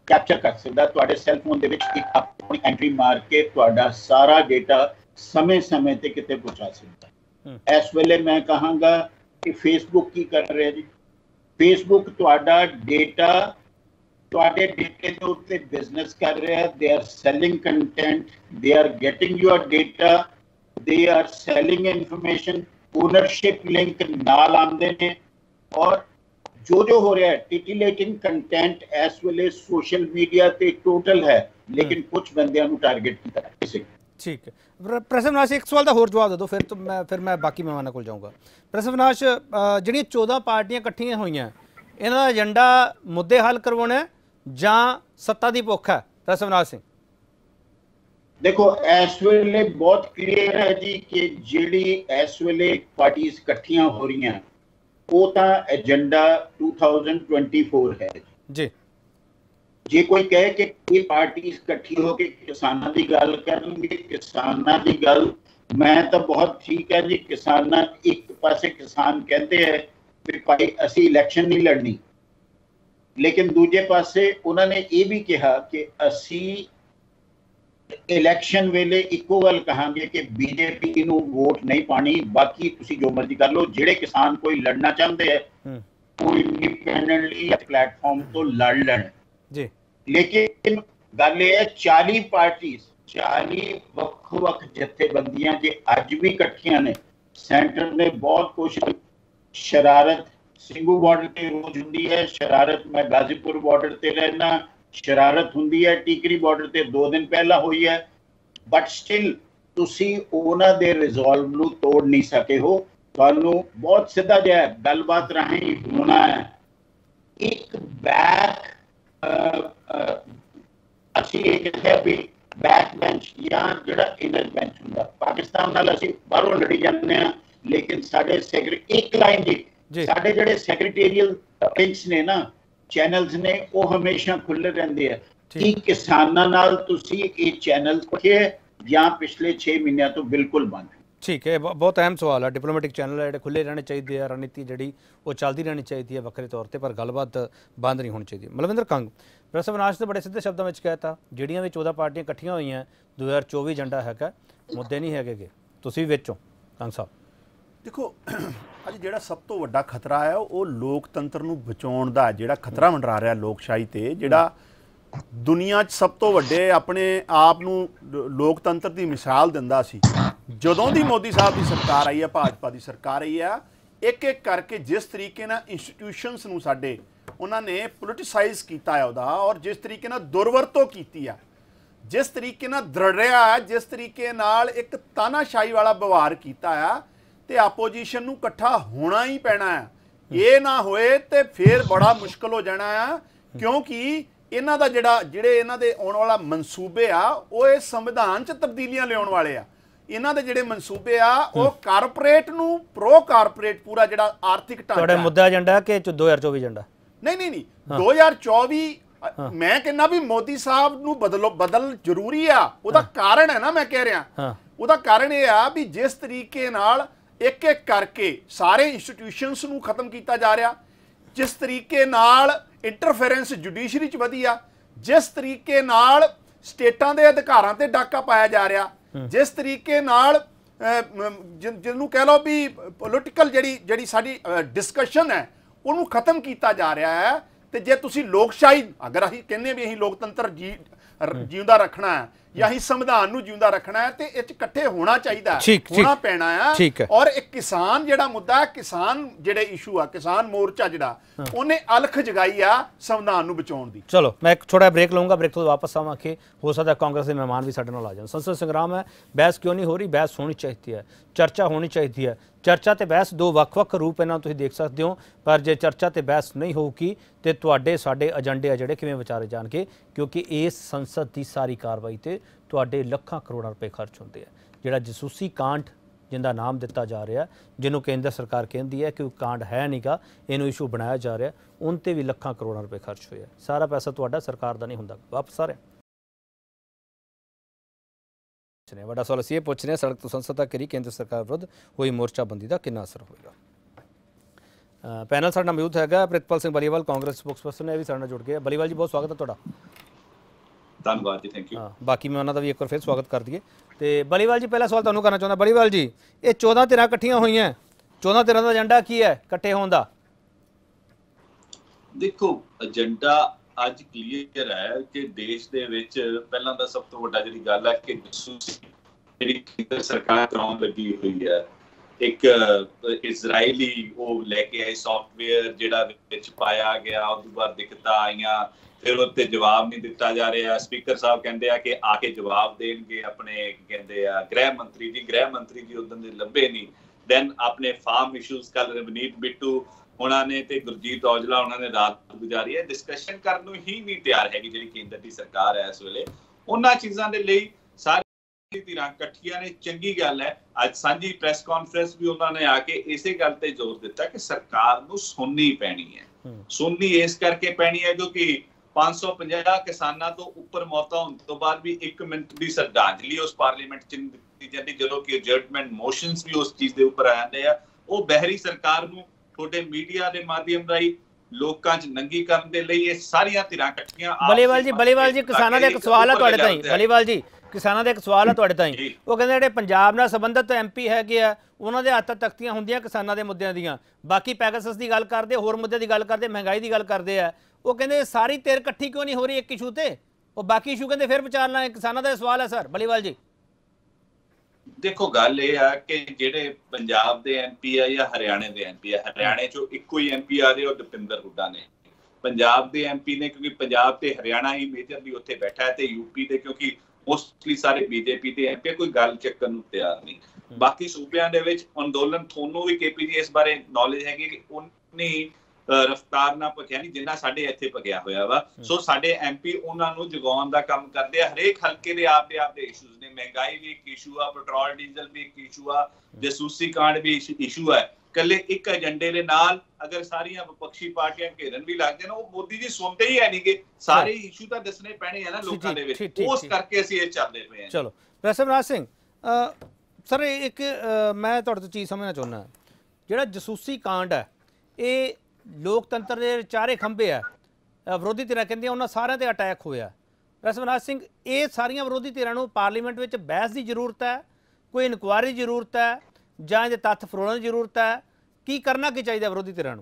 ਕੈਪਚਰ ਕਰ ਸਕਦਾ। ਤੁਹਾਡੇ ਸੈੱਲ ਫੋਨ ਦੇ ਵਿੱਚ ਇੱਕ ਆਪਣੀ ਐਂਟਰੀ ਮਾਰ ਕੇ ਤੁਹਾਡਾ ਸਾਰਾ ਡੇਟਾ ਸਮੇਂ ਸਮੇਂ ਤੇ ਕਿਤੇ ਪਹੁੰਚਾ ਸਕਦਾ। ਇਸ ਵੇਲੇ ਮੈਂ ਕਹਾਂਗਾ ਕਿ ਫੇਸਬੁੱਕ ਕੀ ਕਰ ਰਿਹਾ ਜੀ? ਫੇਸਬੁੱਕ ਤੁਹਾਡਾ ਡੇਟਾ ਤੁਹਾਡੇ ਡੇਟੇ ਦੇ ਉੱਤੇ ਬਿਜ਼ਨਸ ਕਰ ਰਿਹਾ। They are selling content, they are getting your data, they are selling information, ownership link ਨਾਲ ਆਉਂਦੇ ਨੇ। ਔਰ ਜੋ ਜੋ ਹੋ ਰਿਹਾ ਹੈ ਟਿਟੀਲੇਟਿੰਗ ਕੰਟੈਂਟ ਇਸ ਵੇਲੇ ਸੋਸ਼ਲ ਮੀਡੀਆ ਤੇ ਟੋਟਲ ਹੈ, ਲੇਕਿਨ ਕੁਝ ਬੰਦਿਆਂ ਨੂੰ ਟਾਰਗੇਟ ਕੀਤਾ ਕਿਸੇ। ਠੀਕ ਹੈ ਪ੍ਰੋਫੈਸਰ ਅਵਿਨਾਸ਼, ਇੱਕ ਸਵਾਲ ਦਾ ਹੋਰ ਜਵਾਬ ਦੇ ਦਿਓ, ਫਿਰ ਤੋਂ ਮੈਂ ਫਿਰ ਮੈਂ ਬਾਕੀ ਮਹਿਮਾਨਾਂ ਕੋਲ ਜਾਊਂਗਾ। ਪ੍ਰੋਫੈਸਰ ਅਵਿਨਾਸ਼, ਜਿਹੜੀਆਂ ਚੌਦਾਂ ਪਾਰਟੀਆਂ ਇਕੱਠੀਆਂ ਹੋਈਆਂ, ਇਹਨਾਂ ਦਾ ਏਜੰਡਾ ਮੁੱਦੇ ਹੱਲ ਕਰਵਾਉਣਾ ਜਾਂ ਸੱਤਾ ਦੀ ਭੁੱਖ ਹੈ? ਪ੍ਰੋਫੈਸਰ ਅਵਿਨਾਸ਼ ਸਿੰਘ, ਦੇਖੋ ਇਸ ਵੇਲੇ ਬਹੁਤ ਕਲੀਅਰ ਹੈ ਜੀ ਕਿ ਜਿਹੜੀ ਇਸ ਵੇਲੇ ਪਾਰਟੀਆਂ ਇਕੱਠੀਆਂ ਹੋ ਰਹੀਆਂ ਉਹ ਤਾਂ ਏਜੰਡਾ ਦੋ ਹਜ਼ਾਰ ਚੌਵੀ ਹੈ ਜੀ। ਜੇ ਕੋਈ ਕਹੇ ਕਿ ਇਹ ਪਾਰਟੀ ਇਕੱਠੀ ਹੋ ਕੇ ਕਿਸਾਨਾਂ ਦੀ ਗੱਲ ਕਰਨਗੇ, ਕਿਸਾਨਾਂ ਦੀ ਗੱਲ ਮੈਂ ਤਾਂ ਬਹੁਤ ਠੀਕ ਹੈ ਜੀ। ਕਿਸਾਨਾਂ ਇੱਕ ਪਾਸੇ ਕਿਸਾਨ ਕਹਿੰਦੇ ਹੈ ਕਿ ਭਾਈ ਅਸੀਂ ਇਲੈਕਸ਼ਨ ਨਹੀਂ ਲੜਨੀ, ਲੇਕਿਨ ਦੂਜੇ ਪਾਸੇ ਉਹਨਾਂ ਨੇ ਇਹ ਵੀ ਕਿਹਾ ਕਿ ਅਸੀਂ ਇਲੈਕਸ਼ਨ ਵੇਲੇ ਇੱਕੋ ਗੱਲ ਕਹਾਂਗੇ ਕਿ ਬੀਜੇਪੀ ਨੂੰ ਵੋਟ ਨਹੀਂ ਪਾਣੀ, ਬਾਕੀ ਤੁਸੀਂ ਜੋ ਮਰਜ਼ੀ ਕਰ ਲਓ। ਜਿਹੜੇ ਕਿਸਾਨ ਕੋਈ ਲੜਨਾ ਚਾਹੁੰਦੇ ਹੈ ਉਹ ਇੰਡੀਪੈਂਡੈਂਟਲੀ ਪਲੇਟਫਾਰਮ ਤੋਂ ਲੜ ਲੈਣ ਜੀ। ਲੇਕਿਨ ਗੱਲ ਇਹ ਹੈ ਚਾਲੀ ਪਾਰਟੀਆਂ, ਚਾਲੀ ਵੱਖ ਵੱਖ ਜਥੇਬੰਦੀਆਂ ਜੇ ਅੱਜ ਵੀ ਇਕੱਠੀਆਂ ਨੇ, ਸੈਂਟਰ ਨੇ ਬਹੁਤ ਕੋਸ਼ਿਸ਼। ਸ਼ਰਾਰਤ ਸਿੰਘੂ ਬਾਰਡਰ ਤੇ ਰੋਜ਼ ਹੁੰਦੀ ਹੈ, ਸ਼ਰਾਰਤ ਮੈਂ ਗਾਜ਼ੀਪੁਰ ਬਾਰਡਰ ਤੇ ਰਹਿਣਾ, ਸ਼ਰਾਰਤ ਹੁੰਦੀ ਹੈ ਟੀਕਰੀ ਬਾਰਡਰ ਤੇ ਦੋ ਦਿਨ ਪਹਿਲਾਂ ਹੋਈ ਹੈ, ਬਟ ਸਟਿਲ ਤੁਸੀਂ ਉਹਨਾਂ ਦੇ ਰਿਜ਼ੋਲਵ ਨੂੰ ਤੋੜ ਨਹੀਂ ਸਕੇ ਹੋ। ਤੁਹਾਨੂੰ ਬਹੁਤ ਸਿੱਧਾ ਜਿਹਾ ਗੱਲਬਾਤ ਰਾਹੀਂ ਹੋਣਾ ਹੈ। ਇੱਕ ਬੈਕ ਅਸੀਂ ਇਹ ਕਹਿੰਦੇ ਵੀ ਬੈਕ ਬੈਂਚ ਜਾਂ ਜਿਹੜਾ ਇਨਰ ਬੈਂਚ ਹੁੰਦਾ, ਪਾਕਿਸਤਾਨ ਨਾਲ ਅਸੀਂ ਬਾਹਰੋਂ ਲੜੀ ਜਾਂਦੇ ਹਾਂ, ਲੇਕਿਨ ਸਾਡੇ ਸੈਕਟਰੀ ਇੱਕ ਲਾਈਨ ਦੀ ਸਾਡੇ ਜਿਹੜੇ ਸੈਕਟਰੀਅਲ ਲਿੰਕਸ ਨੇ ਨਾ, ਚੈਨਲਸ ਨੇ, ਉਹ ਹਮੇਸ਼ਾ ਖੁੱਲੇ ਰਹਿੰਦੇ ਆ। ਕਿ ਕਿਸਾਨਾਂ ਨਾਲ ਤੁਸੀਂ ਇਹ ਚੈਨਲ ਖੋਲੇ ਜਾਂ ਪਿਛਲੇ ਛੇ ਮਹੀਨਿਆਂ ਤੋਂ ਬਿਲਕੁਲ ਬੰਦ? ਠੀਕ ਹੈ, ਬਹੁਤ ਅਹਿਮ ਸਵਾਲ ਹੈ। ਡਿਪਲੋਮੈਟਿਕ ਚੈਨਲ ਜਿਹੜੇ ਖੁੱਲੇ ਰਹਿਣੇ ਚਾਹੀਦੇ ਆ, ਰਣਨੀਤੀ ਜਿਹੜੀ ਉਹ ਚੱਲਦੀ ਰਹਿਣੀ ਚਾਹੀਦੀ ਹੈ ਵੱਖਰੇ ਤੌਰ ਤੇ, ਪਰ ਗੱਲਬਾਤ ਬੰਦ ਨਹੀਂ ਹੋਣੀ ਚਾਹੀਦੀ। ਮਲਵਿੰਦਰ ਕੰਗ, ਪ੍ਰੋਫੈਸਰ ਅਵਿਨਾਸ਼ ਨੇ ਬੜੇ ਸਿੱਧੇ ਸ਼ਬਦਾਂ ਵਿੱਚ ਕਹਿਤਾ ਜਿਹੜੀਆਂ ਵੀ ਚੌਦਾਂ ਪਾਰਟੀਆਂ ਇਕੱਠੀਆਂ ਹੋਈਆਂ ਦੋ ਹਜ਼ਾਰ ਚੌਵੀ ਏਜੰਡਾ ਹੈਗਾ, ਮੁੱਦੇ ਨਹੀਂ ਹੈਗੇ। ਤੁਸੀਂ ਵਿੱਚੋਂ ਕੰਗ ਸਾਹਿਬ ਦੇਖੋ, ਅੱਜ ਜਿਹੜਾ ਸਭ ਤੋਂ ਵੱਡਾ ਖਤਰਾ ਹੈ ਉਹ ਲੋਕਤੰਤਰ ਨੂੰ ਬਚਾਉਣ ਦਾ ਜਿਹੜਾ ਖਤਰਾ ਮੰਡਰਾ ਰਿਹਾ ਲੋਕਸ਼ਾਹੀ ਤੇ, ਜਿਹੜਾ ਦੁਨੀਆ 'ਚ ਸਭ ਤੋਂ ਵੱਡੇ ਆਪਣੇ ਆਪ ਨੂੰ ਲੋਕਤੰਤਰ ਦੀ ਮਿਸਾਲ ਦਿੰਦਾ ਸੀ। ਜਦੋਂ ਦੀ ਮੋਦੀ ਸਾਹਿਬ ਦੀ ਸਰਕਾਰ ਆਈ ਹੈ, ਭਾਜਪਾ ਦੀ ਸਰਕਾਰ ਆਈ ਹੈ, ਇੱਕ ਇੱਕ ਕਰਕੇ ਜਿਸ ਤਰੀਕੇ ਨਾਲ ਇੰਸਟੀਟਿਊਸ਼ਨਸ ਨੂੰ ਸਾਡੇ ਉਹਨਾਂ ਨੇ ਪੋਲੀਟੀਸਾਈਜ਼ ਕੀਤਾ ਹੈ ਉਹਦਾ, ਔਰ ਜਿਸ ਤਰੀਕੇ ਨਾਲ ਦੁਰਵਰਤੋਂ ਕੀਤੀ ਆ, ਜਿਸ ਤਰੀਕੇ ਨਾਲ ਦ੍ਰਿੜਿਆ ਹੈ, ਜਿਸ ਤਰੀਕੇ ਨਾਲ ਇੱਕ ਤਾਨਾਸ਼ਾਹੀ ਵਾਲਾ ਵਿਵਹਾਰ ਕੀਤਾ ਆ, ਤੇ ਆਪੋਜੀਸ਼ਨ ਨੂੰ ਇਕੱਠਾ ਹੋਣਾ ਹੀ ਪੈਣਾ ਹੈ। ਇਹ ਨਾ ਹੋਏ ਤੇ ਫਿਰ ਬੜਾ ਮੁਸ਼ਕਲ ਹੋ ਜਾਣਾ ਆ, ਕਿਉਂਕਿ ਇਹਨਾਂ ਦਾ ਜਿਹੜਾ ਜਿਹੜੇ ਇਹਨਾਂ ਦੇ ਆਉਣ ਵਾਲਾ ਮਨਸੂਬੇ ਆ ਉਹ ਇਹ ਸੰਵਿਧਾਨ 'ਚ ਤਬਦੀਲੀਆਂ ਲਿਆਉਣ ਵਾਲੇ ਆ। ਇਹਨਾਂ ਦੇ ਜਿਹੜੇ ਮਨਸੂਬੇ ਆ ਉਹ ਕਾਰਪੋਰੇਟ ਨੂੰ ਪ੍ਰੋ ਕਾਰਪੋਰੇਟ ਪੂਰਾ ਜਿਹੜਾ ਆਰਥਿਕ ਢਾਂਚਾ, ਤੁਹਾਡਾ ਮੁੱਦਾ ਏਜੰਡਾ ਕਿ ਦੋ ਹਜ਼ਾਰ ਚੌਵੀ ਏਜੰਡਾ? ਨਹੀਂ ਨਹੀਂ ਨਹੀਂ ਦੋ ਹਜ਼ਾਰ ਚੌਵੀ ਮੈਂ ਕਹਿੰਦਾ ਵੀ ਮੋਦੀ ਸਾਹਿਬ ਨੂੰ ਬਦਲੋ, ਬਦਲ ਜ਼ਰੂਰੀ ਆ। ਉਹਦਾ ਕਾਰਨ ਹੈ ਨਾ, ਮੈਂ ਕਹਿ ਰਿਹਾ ਉਹਦਾ ਕਾਰਨ ਇਹ ਆ ਵੀ ਜਿਸ ਤਰੀਕੇ ਨਾਲ ਇੱਕ ਇੱਕ ਕਰਕੇ ਸਾਰੇ ਇੰਸਟੀਟਿਊਸ਼ਨਸ ਨੂੰ ਖਤਮ ਕੀਤਾ ਜਾ ਰਿਹਾ, ਜਿਸ ਤਰੀਕੇ ਨਾਲ ਇੰਟਰਫੇਰੈਂਸ ਜੁਡੀਸ਼ਰੀ 'ਚ ਵਧੀ ਆ, ਜਿਸ ਤਰੀਕੇ ਨਾਲ ਸਟੇਟਾਂ ਦੇ ਅਧਿਕਾਰਾਂ ਤੇ ਡਾਕਾ ਪਾਇਆ ਜਾ ਰਿਹਾ, ਜਿਸ ਤਰੀਕੇ ਨਾਲ ਜਿਹਨੂੰ ਕਹਿ ਲਓ ਵੀ ਪੋਲੀਟੀਕਲ ਜਿਹੜੀ ਜਿਹੜੀ ਸਾਡੀ ਡਿਸਕਸ਼ਨ ਹੈ ਉਹਨੂੰ ਖਤਮ ਕੀਤਾ ਜਾ ਰਿਹਾ ਹੈ। ਤੇ ਜੇ ਤੁਸੀਂ ਲੋਕਸ਼ਾਹੀ, ਅਗਰ ਅਸੀਂ ਕਹਿੰਦੇ ਵੀ ਅਸੀਂ ਲੋਕਤੰਤਰ ਜੀ ਜਿਉਂਦਾ ਰੱਖਣਾ ਹੈ ਜਾਂ ਅਸੀਂ ਸੰਵਿਧਾਨ ਨੂੰ ਜਿਉਂਦਾ ਰੱਖਣਾ ਹੈ, ਤੇ ਇਹ 'ਚ ਇਕੱਠੇ ਹੋਣਾ ਚਾਹੀਦਾ, ਹੋਣਾ ਪੈਣਾ ਆ। ਔਰ ਇੱਕ ਕਿਸਾਨ ਜਿਹੜਾ ਮੁੱਦਾ, ਕਿਸਾਨ ਜਿਹੜੇ ਇਸ਼ੂ ਆ, ਕਿਸਾਨ ਮੋਰਚਾ ਜਿਹੜਾ ਉਹਨੇ ਅਲਖ ਜਗਾਈ ਆ ਸੰਵਿਧਾਨ ਨੂੰ ਬਚਾਉਣ ਦੀ। ਚਲੋ ਮੈਂ ਇੱਕ ਛੋਟਾ ਬ੍ਰੇਕ ਲਵਾਂਗਾ, ਬ੍ਰੇਕ ਤੋਂ ਵਾਪਸ ਆਵਾਂਗੇ। ਹੋ ਸਕਦਾ ਕਾਂਗਰਸ ਦੇ ਮਹਿਮਾਨ ਵੀ ਸਾਡੇ ਨਾਲ ਆ ਜਾਣ। ਸੰਸਦ ਸੰਗਰਾਮ ਹੈ, ਬਹਿਸ ਕਿਉਂ ਨਹੀਂ ਹੋ ਰਹੀ? ਬਹਿਸ ਹੋਣੀ ਚਾਹੀਦੀ ਹੈ, ਚਰਚਾ ਹੋਣੀ ਚਾਹੀਦੀ ਹੈ। ਚਰਚਾ ਤੇ ਬਹਿਸ ਦੋ ਵੱਖ-ਵੱਖ ਰੂਪ ਇਹਨਾਂ ਤੁਸੀਂ ਦੇਖ ਸਕਦੇ ਹੋ, ਪਰ ਜੇ ਚਰਚਾ ਤੇ ਬਹਿਸ ਨਹੀਂ ਹੋਊਗੀ ਤੇ ਤੁਹਾਡੇ ਸਾਡੇ ਏਜੰਡੇ ਆ ਜਿਹੜੇ ਕਿਵੇਂ ਵਿਚਾਰੇ ਜਾਣਗੇ, ਕਿਉਂਕਿ ਇਸ ਸੰਸਦ ਦੀ ਸਾਰੀ ਕਾਰਵਾਈ ਤੇ ਤੁਹਾਡੇ ਲੱਖਾਂ ਕਰੋੜਾਂ ਰੁਪਏ ਖਰਚ ਹੁੰਦੇ ਆ। ਜਿਹੜਾ ਜਸੂਸੀ ਕਾਂਡ ਜਿੰਦਾ ਨਾਮ ਦਿੱਤਾ ਜਾ ਰਿਹਾ, ਜਿਹਨੂੰ ਕੇਂਦਰ ਸਰਕਾਰ ਕਹਿੰਦੀ ਹੈ ਕਿ ਉਹ ਕਾਂਡ ਹੈ ਨਹੀਂਗਾ, ਇਹਨੂੰ ਇਸ਼ੂ ਬਣਾਇਆ ਜਾ ਰਿਹਾ, ਉਨ ਤੇ ਵੀ ਲੱਖਾਂ ਕਰੋੜਾਂ ਰੁਪਏ ਖਰਚ ਹੋਏ ਆ। ਸਾਰਾ ਪੈਸਾ ਤੁਹਾਡਾ, ਸਰਕਾਰ ਦਾ ਨਹੀਂ ਹੁੰਦਾ। ਵਾਪਸ ਆ ਰਿਹਾ ਵੱਡਾ ਸਵਾਲ ਅਸੀਂ ਇਹ ਪੁੱਛ ਰਹੇ ਹਾਂ, ਸੜਕ ਤੋਂ ਸੰਸਦ ਤੱਕ ਕਰੀ ਕੇਂਦਰ ਸਰਕਾਰ ਵਿਰੁੱਧ ਹੋਈ ਮੋਰਚਾਬੰਦੀ ਦਾ ਕਿੰਨਾ ਅਸਰ ਹੋਏਗਾ। ਪੈਨਲ ਸਾਡੇ ਨਾਲ ਮੌਜੂਦ ਹੈਗਾ ਪ੍ਰਿਤਪਾਲ ਸਿੰਘ ਬਲੀਵਾਲ, ਕਾਂਗਰਸ ਸਪੋਕਸਪਰਸਨ, ਇਹ ਵੀ ਸਾਡੇ ਨਾਲ ਜੁੜ ਗਏ। ਬਲੀਵਾਲ ਜੀ ਬਹੁਤ ਸਵਾਗਤ ਹੈ ਤੁਹਾਡਾ। ਧੰਨਵਾਦ ਜੀ, ਥੈਂਕ ਯੂ। ਹਾਂ, ਬਾਕੀ ਮੈਂ ਉਹਨਾਂ ਦਾ ਵੀ ਇੱਕ ਵਾਰ ਫਿਰ ਸਵਾਗਤ ਕਰ ਦਈਏ। ਤੇ ਬਲੀਵਾਲ ਜੀ, ਪਹਿਲਾ ਸਵਾਲ ਤੁਹਾਨੂੰ ਕਰਨਾ ਚਾਹੁੰਦਾ। ਬਲੀਵਾਲ ਜੀ, ਇਹ ਚੌਦਾਂ ਧਿਰਾਂ ਇਕੱਠੀਆਂ ਹੋਈਆਂ, ਚੌਦਾਂ ਧਿਰਾਂ ਦਾ ਏਜੰਡਾ ਕੀ ਹੈ ਇਕੱਠੇ ਹੋਣ ਦਾ? ਦੇਖੋ, ਏਜੰਡਾ ਅੱਜ ਕਲੀਅਰ ਹੈ ਕਿ ਦੇਸ਼ ਦੇ ਵਿੱਚ ਪਹਿਲਾਂ ਤਾਂ ਸਭ ਤੋਂ ਵੱਡਾ ਜਿਹੜੀ ਗੱਲ ਹੈ ਕਿ ਜਿਹੜੀ ਸਰਕਾਰ ਕਰਾਉਣ ਲੱਗੀ ਹੋਈ ਹੈ, ਇੱਕ ਇਜ਼ਰਾਈਲੀ ਉਹ ਲੈ ਕੇ ਆਏ ਸੌਫਟਵੇਅਰ ਜਿਹੜਾ ਵਿੱਚ ਪਾਇਆ ਗਿਆ, ਉਸ ਤੋਂ ਬਾਅਦ ਦਿੱਕਤਾਂ ਆਈਆਂ, ਫਿਰ ਉੱਤੇ ਜਵਾਬ ਨਹੀਂ ਦਿੱਤਾ ਜਾ ਰਿਹਾ। ਸਪੀਕਰ ਸਾਹਿਬ ਕਹਿੰਦੇ ਆ ਕਿ ਆ ਕੇ ਜਵਾਬ ਦੇਣਗੇ ਆਪਣੇ, ਕਹਿੰਦੇ ਆ ਗ੍ਰਹਿ ਮੰਤਰੀ ਜੀ, ਗ੍ਰਹਿ ਮੰਤਰੀ ਜੀ ਉਦੋਂ ਦੇ ਲੱਭੇ ਨਹੀਂ। ਦੈਨ ਆਪਣੇ ਫਾਰਮ ਇਸ਼ੂਜ਼, ਕੱਲ ਰਵਨੀਤ ਬਿੱਟੂ ਉਹਨਾਂ ਨੇ ਤੇ ਗੁਰਜੀਤ ਔਜਲਾ ਉਹਨਾਂ ਨੇ ਰਾਤ ਗੁਜ਼ਾਰੀ ਹੈ, ਡਿਸਕਸ਼ਨ ਕਰਨ ਨੂੰ ਹੀ ਨਹੀਂ ਤਿਆਰ ਹੈਗੀ ਜਿਹੜੀ ਕੇਂਦਰ ਦੀ ਸਰਕਾਰ ਹੈ ਇਸ ਵੇਲੇ। ਉਹਨਾਂ ਚੀਜ਼ਾਂ ਦੇ ਲਈ ਸਾਰੀ ਧਿਰਾਂ ਇਕੱਠੀਆਂ ਨੇ, ਚੰਗੀ ਗੱਲ ਹੈ। ਅੱਜ ਸਾਂਝੀ ਪ੍ਰੈਸ ਕਾਨਫਰੰਸ ਵੀ ਉਹਨਾਂ ਨੇ ਆ ਕੇ ਇਸੇ ਗੱਲ ਤੇ ਜ਼ੋਰ ਦਿੱਤਾ ਕਿ ਸਰਕਾਰ ਨੂੰ ਸੁਣਨੀ ਪੈਣੀ ਹੈ। ਸੁਣਨੀ ਇਸ ਕਰਕੇ ਪੈਣੀ ਹੈ ਕਿਉਂਕਿ ਪੰਜ ਸੌ ਪੰਜਾਹ ਕਿਸਾਨਾਂ ਤੋਂ ਉੱਪਰ ਮੌਤਾਂ ਹੋਣ ਤੋਂ ਬਾਅਦ ਵੀ ਇੱਕ ਮਿੰਟ ਦੀ ਸ਼ਰਧਾਂਜਲੀ ਉਸ ਪਾਰਲੀਮੈਂਟ ਚ ਦਿੱਤੀ ਜਾਂਦੀ, ਜਦੋਂ ਕਿ ਜਜਮੈਂਟ ਮੋਸ਼ਨਸ ਵੀ ਉਸ ਚੀਜ਼ ਦੇ ਉੱਪਰ ਆ ਜਾਂਦੇ ਆ। ਉਹ ਬਹਿਰੀ ਸਰਕਾਰ ਨੂੰ ਤੁਹਾਡੇ ਮੀਡੀਆ ਦੇ ਮਾਧਿਅਮ ਰਾਹੀਂ ਲੋਕਾਂ 'ਚ ਨੰਗੀ ਕਰਨ ਦੇ ਲਈ ਇਹ ਸਾਰੀਆਂ ਧਿਰਾਂ ਇਕੱਠੀਆਂ। ਬਲੀਵਾਲ ਜੀ, ਬਲੀਵਾਲ ਜੀ, ਕਿਸਾਨਾਂ ਦਾ ਇੱਕ ਸਵਾਲ ਹੈ ਤੁਹਾਡੇ ਤਾਈਂ। ਬਲੀਵਾਲ ਜੀ, ਕਿਸਾਨਾਂ ਦਾ ਇੱਕ ਸਵਾਲ ਹੈ ਤੁਹਾਡੇ ਤਾਈਂ। ਉਹ ਕਹਿੰਦੇ ਜਿਹੜੇ ਪੰਜਾਬ ਨਾਲ ਸੰਬੰਧਿਤ ਐਮਪੀ ਹੈਗੇ ਆ, ਉਹਨਾਂ ਦੇ ਹੱਥ ਤਖਤੀਆਂ ਹੁੰਦੀਆਂ ਕਿਸਾਨਾਂ ਦੇ ਮੁੱਦਿਆਂ ਦੀਆਂ, ਬਾਕੀ ਪੈਗਾਸਸ ਦੀ ਗੱਲ ਕਰਦੇ, ਹੋਰ ਮੁੱਦੇ ਦੀ ਗੱਲ ਕਰਦੇ, ਮਹਿੰਗਾਈ ਦੀ ਗੱਲ ਕਰਦੇ ਆ। ਉਹ ਕਹਿੰਦੇ ਸਾਰੀ ਧਿਰ ਇਕੱਠੀ ਕਿਉਂ ਨਹੀਂ ਹੋ ਰਹੀ ਇੱਕ ਇਸ਼ੂ ਤੇ, ਉਹ ਬਾਕੀ ਇਸ਼ੂ ਕਹਿੰਦੇ ਫਿਰ ਵਿਚਾਰਨਾ। ਕਿਸਾਨਾਂ ਦਾ ਸਵਾਲ ਹੈ ਸਰ। ਬਲੀਵਾਲ ਜੀ, ਦੇਖੋ, ਗੱਲ ਇਹ ਆ ਕਿ ਜਿਹੜੇ ਪੰਜਾਬ ਦੇ ਐਮਪੀ ਆ ਜਾਂ ਹਰਿਆਣੇ ਦੇ ਐਮਪੀ ਆ, ਹਰਿਆਣੇ ਚੋਂ ਇੱਕੋ ਹੀ ਐਮਪੀ ਆ ਰਹੇ ਉਹ ਦਪਿੰਦਰ ਹੁੱਡਾ ਨੇ। ਪੰਜਾਬ ਦੇ ਐਮਪੀ ਨੇ ਕਿਉਂਕਿ ਪੰਜਾਬ ਤੇ ਹਰਿਆਣਾ ਹੀ ਮੇਜਰਲੀ ਉੱਥੇ ਬੈਠਾ ਹੈ, ਤੇ ਯੂਪੀ ਦੇ ਕਿਉਂਕਿ ਮੋਸਟਲੀ ਸਾਰੇ ਬੀਜੇਪੀ ਦੇ ਐਮਪੀ, ਕੋਈ ਗੱਲ ਚੱਕਣ ਨੂੰ ਤਿਆਰ ਨਹੀਂ। ਬਾਕੀ ਸੂਬਿਆਂ ਦੇ ਵਿੱਚ ਅੰਦੋਲਨ ਤੁਹਾਨੂੰ ਵੀ ਕੇਪੀ ਜੀ ਇਸ ਬਾਰੇ ਨੌਲੇਜ ਹੈਗੀ ਕਿ ਉਨੀ ਰਫਤਾਰ ਨਾਲ ਭਖਿਆ ਨਹੀਂ ਜਿੰਨਾ ਸਾਡੇ ਇੱਥੇ ਭਖਿਆ ਹੋਇਆ ਵਾ। ਸੋ ਸਾਡੇ ਐਮਪੀ ਉਹਨਾਂ ਨੂੰ ਜਗਾਉਣ ਦਾ ਕੰਮ ਕਰਦੇ ਆ। ਹਰੇਕ ਹਲਕੇ ਦੇ ਆਪਦੇ ਆਪਦੇ ਇਸ਼ੂਜ਼ ਨੇ। ਮਹਿੰਗਾਈ ਵੀ ਇੱਕ ਇਸ਼ੂ ਆ, ਪੈਟਰੋਲ ਡੀਜ਼ਲ ਵੀ ਇੱਕ ਇਸ਼ੂ ਆ, ਜਸੂਸੀ ਕਾਂਡ ਵੀ ਇਸ਼ੂ ਹੈ। ਕੱਲੇ ਇੱਕ ਏਜੰਡੇ ਦੇ ਨਾਲ ਅਗਰ ਸਾਰੀਆਂ ਵਿਪਕਸ਼ੀ ਪਾਰਟੀਆਂ ਘੇਰਨ ਵੀ ਲੱਗ ਜਾਣ, ਉਹ ਮੋਦੀ ਜੀ ਸੁਣਦੇ ਹੀ ਹੈ ਨਹੀਂ ਕਿ ਸਾਰੇ ਇਸ਼ੂ ਤਾਂ ਦੱਸਣੇ ਪੈਣੇ ਆ ਨਾ ਲੋਕਾਂ ਦੇ ਵਿੱਚ। ਉਸ ਕਰਕੇ ਅਸੀਂ ਇਹ ਚੱਲਦੇ ਪਏ ਹਾਂ। ਚਲੋ, ਪ੍ਰੋਫੈਸਰ ਰਾਜ ਸਿੰਘ ਸਰ, ਇੱਕ ਮੈਂ ਤੁਹਾਡੇ ਤੋਂ ਚੀਜ਼ ਸਮਝਣਾ ਚਾਹੁੰਦਾ। ਜਿਹੜਾ ਜਸੂਸੀ ਕਾਂਡ ਹੈ, ਇਹ ਲੋਕਤੰਤਰ ਦੇ ਚਾਰੇ ਖੰਭੇ ਆ, ਵਿਰੋਧੀ ਧਿਰਾਂ ਕਹਿੰਦੀਆਂ ਉਹਨਾਂ ਸਾਰਿਆਂ ਤੇ ਅਟੈਕ ਹੋਇਆ। ਰਸਵਨਾਥ ਸਿੰਘ, ਇਹ ਸਾਰੀਆਂ ਵਿਰੋਧੀ ਧਿਰਾਂ ਨੂੰ ਪਾਰਲੀਮੈਂਟ ਵਿੱਚ ਬਹਿਸ ਦੀ ਜ਼ਰੂਰਤ ਹੈ, ਕੋਈ ਇਨਕੁਆਇਰੀ ਦੀ ਜ਼ਰੂਰਤ ਹੈ, ਜਾਂ ਇਹਦੇ ਤੱਥ ਫਰੋਲਣ ਦੀ ਜ਼ਰੂਰਤ ਹੈ? ਕੀ ਕਰਨਾ ਕੀ ਚਾਹੀਦਾ ਵਿਰੋਧੀ ਧਿਰਾਂ ਨੂੰ?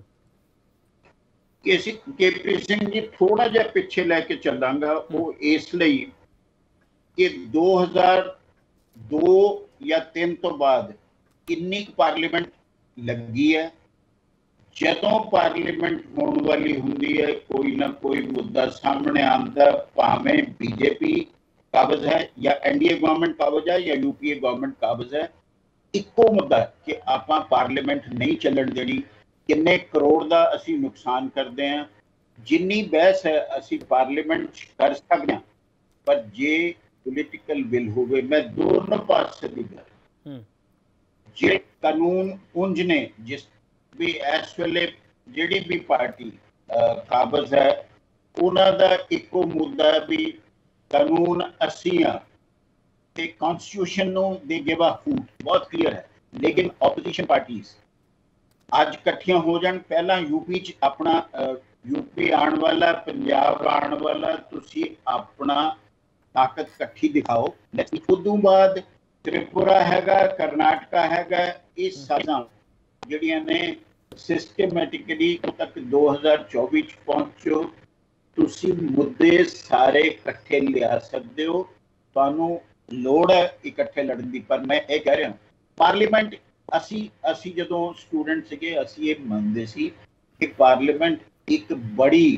ਕੇਪੀ ਸਿੰਘ ਜੀ, ਥੋੜਾ ਜਿਹਾ ਪਿੱਛੇ ਲੈ ਕੇ ਚੱਲਾਂਗਾ। ਉਹ ਇਸ ਲਈ ਕਿ ਦੋ ਹਜ਼ਾਰ ਦੋ ਜਾਂ ਤਿੰਨ ਤੋਂ ਬਾਅਦ ਕਿੰਨੀ ਪਾਰਲੀਮੈਂਟ ਲੱਗੀ ਹੈ। ਜਦੋਂ ਪਾਰਲੀਮੈਂਟ ਹੋਣ ਵਾਲੀ ਹੁੰਦੀ ਹੈ, ਕੋਈ ਨਾ ਕੋਈ ਮੁੱਦਾ ਸਾਹਮਣੇ ਆਉਂਦਾ, ਭਾਵੇਂ ਬੀਜੇਪੀ ਕਾਬਜ਼ ਹੈ ਜਾਂ ਐਨਡੀਏ ਗਵਰਨਮੈਂਟ ਕਾਬਜ਼ ਹੈ ਜਾਂ ਯੂਪੀਏ ਗਵਰਨਮੈਂਟ ਕਾਬਜ਼ ਹੈ, ਇੱਕੋ ਮੁੱਦਾ ਕਿ ਆਪਾਂ ਪਾਰਲੀਮੈਂਟ ਨਹੀਂ ਚੱਲਣ ਦੇਣੀ। ਕਿੰਨੇ ਕਰੋੜ ਦਾ ਅਸੀਂ ਨੁਕਸਾਨ ਕਰਦੇ ਹਾਂ, ਜਿੰਨੀ ਬਹਿਸ ਹੈ ਅਸੀਂ ਪਾਰਲੀਮੈਂਟ 'ਚ ਕਰ ਸਕਦੇ ਹਾਂ, ਪਰ ਜੇ ਪੋਲੀਟੀਕਲ ਵਿਲ ਹੋਵੇ। ਮੈਂ ਦੋਨੋਂ ਪਾਸੇ ਦੀ ਗੱਲ, ਜੇ ਕਾਨੂੰਨ ਉਂਝ ਨੇ, ਜਿਸ ਵੀ ਇਸ ਵੇਲੇ ਜਿਹੜੀ ਵੀ ਪਾਰਟੀ ਕਾਬਜ਼ ਹੈ, ਉਹਨਾਂ ਦਾ ਇੱਕੋ ਮੁੱਦਾ ਵੀ ਕਾਨੂੰਨ ਅਸੀਂ ਆ ਤੇ ਕਨਸਟੀਟਿਊਸ਼ਨ ਨੂੰ ਦੇ ਗਿਵ ਅ ਫੂਟ, ਬਹੁਤ ਕਲੀਅਰ ਹੈ। ਲੇਕਿਨ ਆਪੋਜੀਸ਼ਨ ਪਾਰਟੀਜ਼ ਅੱਜ ਇਕੱਠੀਆਂ ਹੋ ਜਾਣ, ਪਹਿਲਾਂ ਯੂਪੀ 'ਚ ਆਪਣਾ ਯੂਪੀ ਆਉਣ ਵਾਲਾ, ਪੰਜਾਬ ਆਉਣ ਵਾਲਾ, ਤੁਸੀਂ ਆਪਣਾ ਤਾਕਤ ਇਕੱਠੀ ਦਿਖਾਓ। ਉਸ ਤੋਂ ਬਾਅਦ ਤ੍ਰਿਪੁਰਾ ਹੈਗਾ, ਕਰਨਾਟਕਾ ਹੈਗਾ, ਇਹ ਸਾਰੀਆਂ ਜਿਹੜੀਆਂ ਨੇ ਸਿਸਟਮੈਟਿਕਲੀ ਤੱਕ ਦੋ ਹਜ਼ਾਰ ਚੌਵੀ 'ਚ ਪਹੁੰਚੋ। ਤੁਸੀਂ ਮੁੱਦੇ ਸਾਰੇ ਇਕੱਠੇ ਲਿਆ ਸਕਦੇ ਹੋ, ਤੁਹਾਨੂੰ ਲੋੜ ਹੈ ਇਕੱਠੇ ਲੜਨ ਦੀ। ਪਰ ਮੈਂ ਇਹ ਕਹਿ ਰਿਹਾ, ਪਾਰਲੀਮੈਂਟ ਅਸੀਂ ਅਸੀਂ ਜਦੋਂ ਸਟੂਡੈਂਟ ਸੀਗੇ, ਅਸੀਂ ਇਹ ਮੰਨਦੇ ਸੀ ਕਿ ਪਾਰਲੀਮੈਂਟ ਇੱਕ ਬੜੀ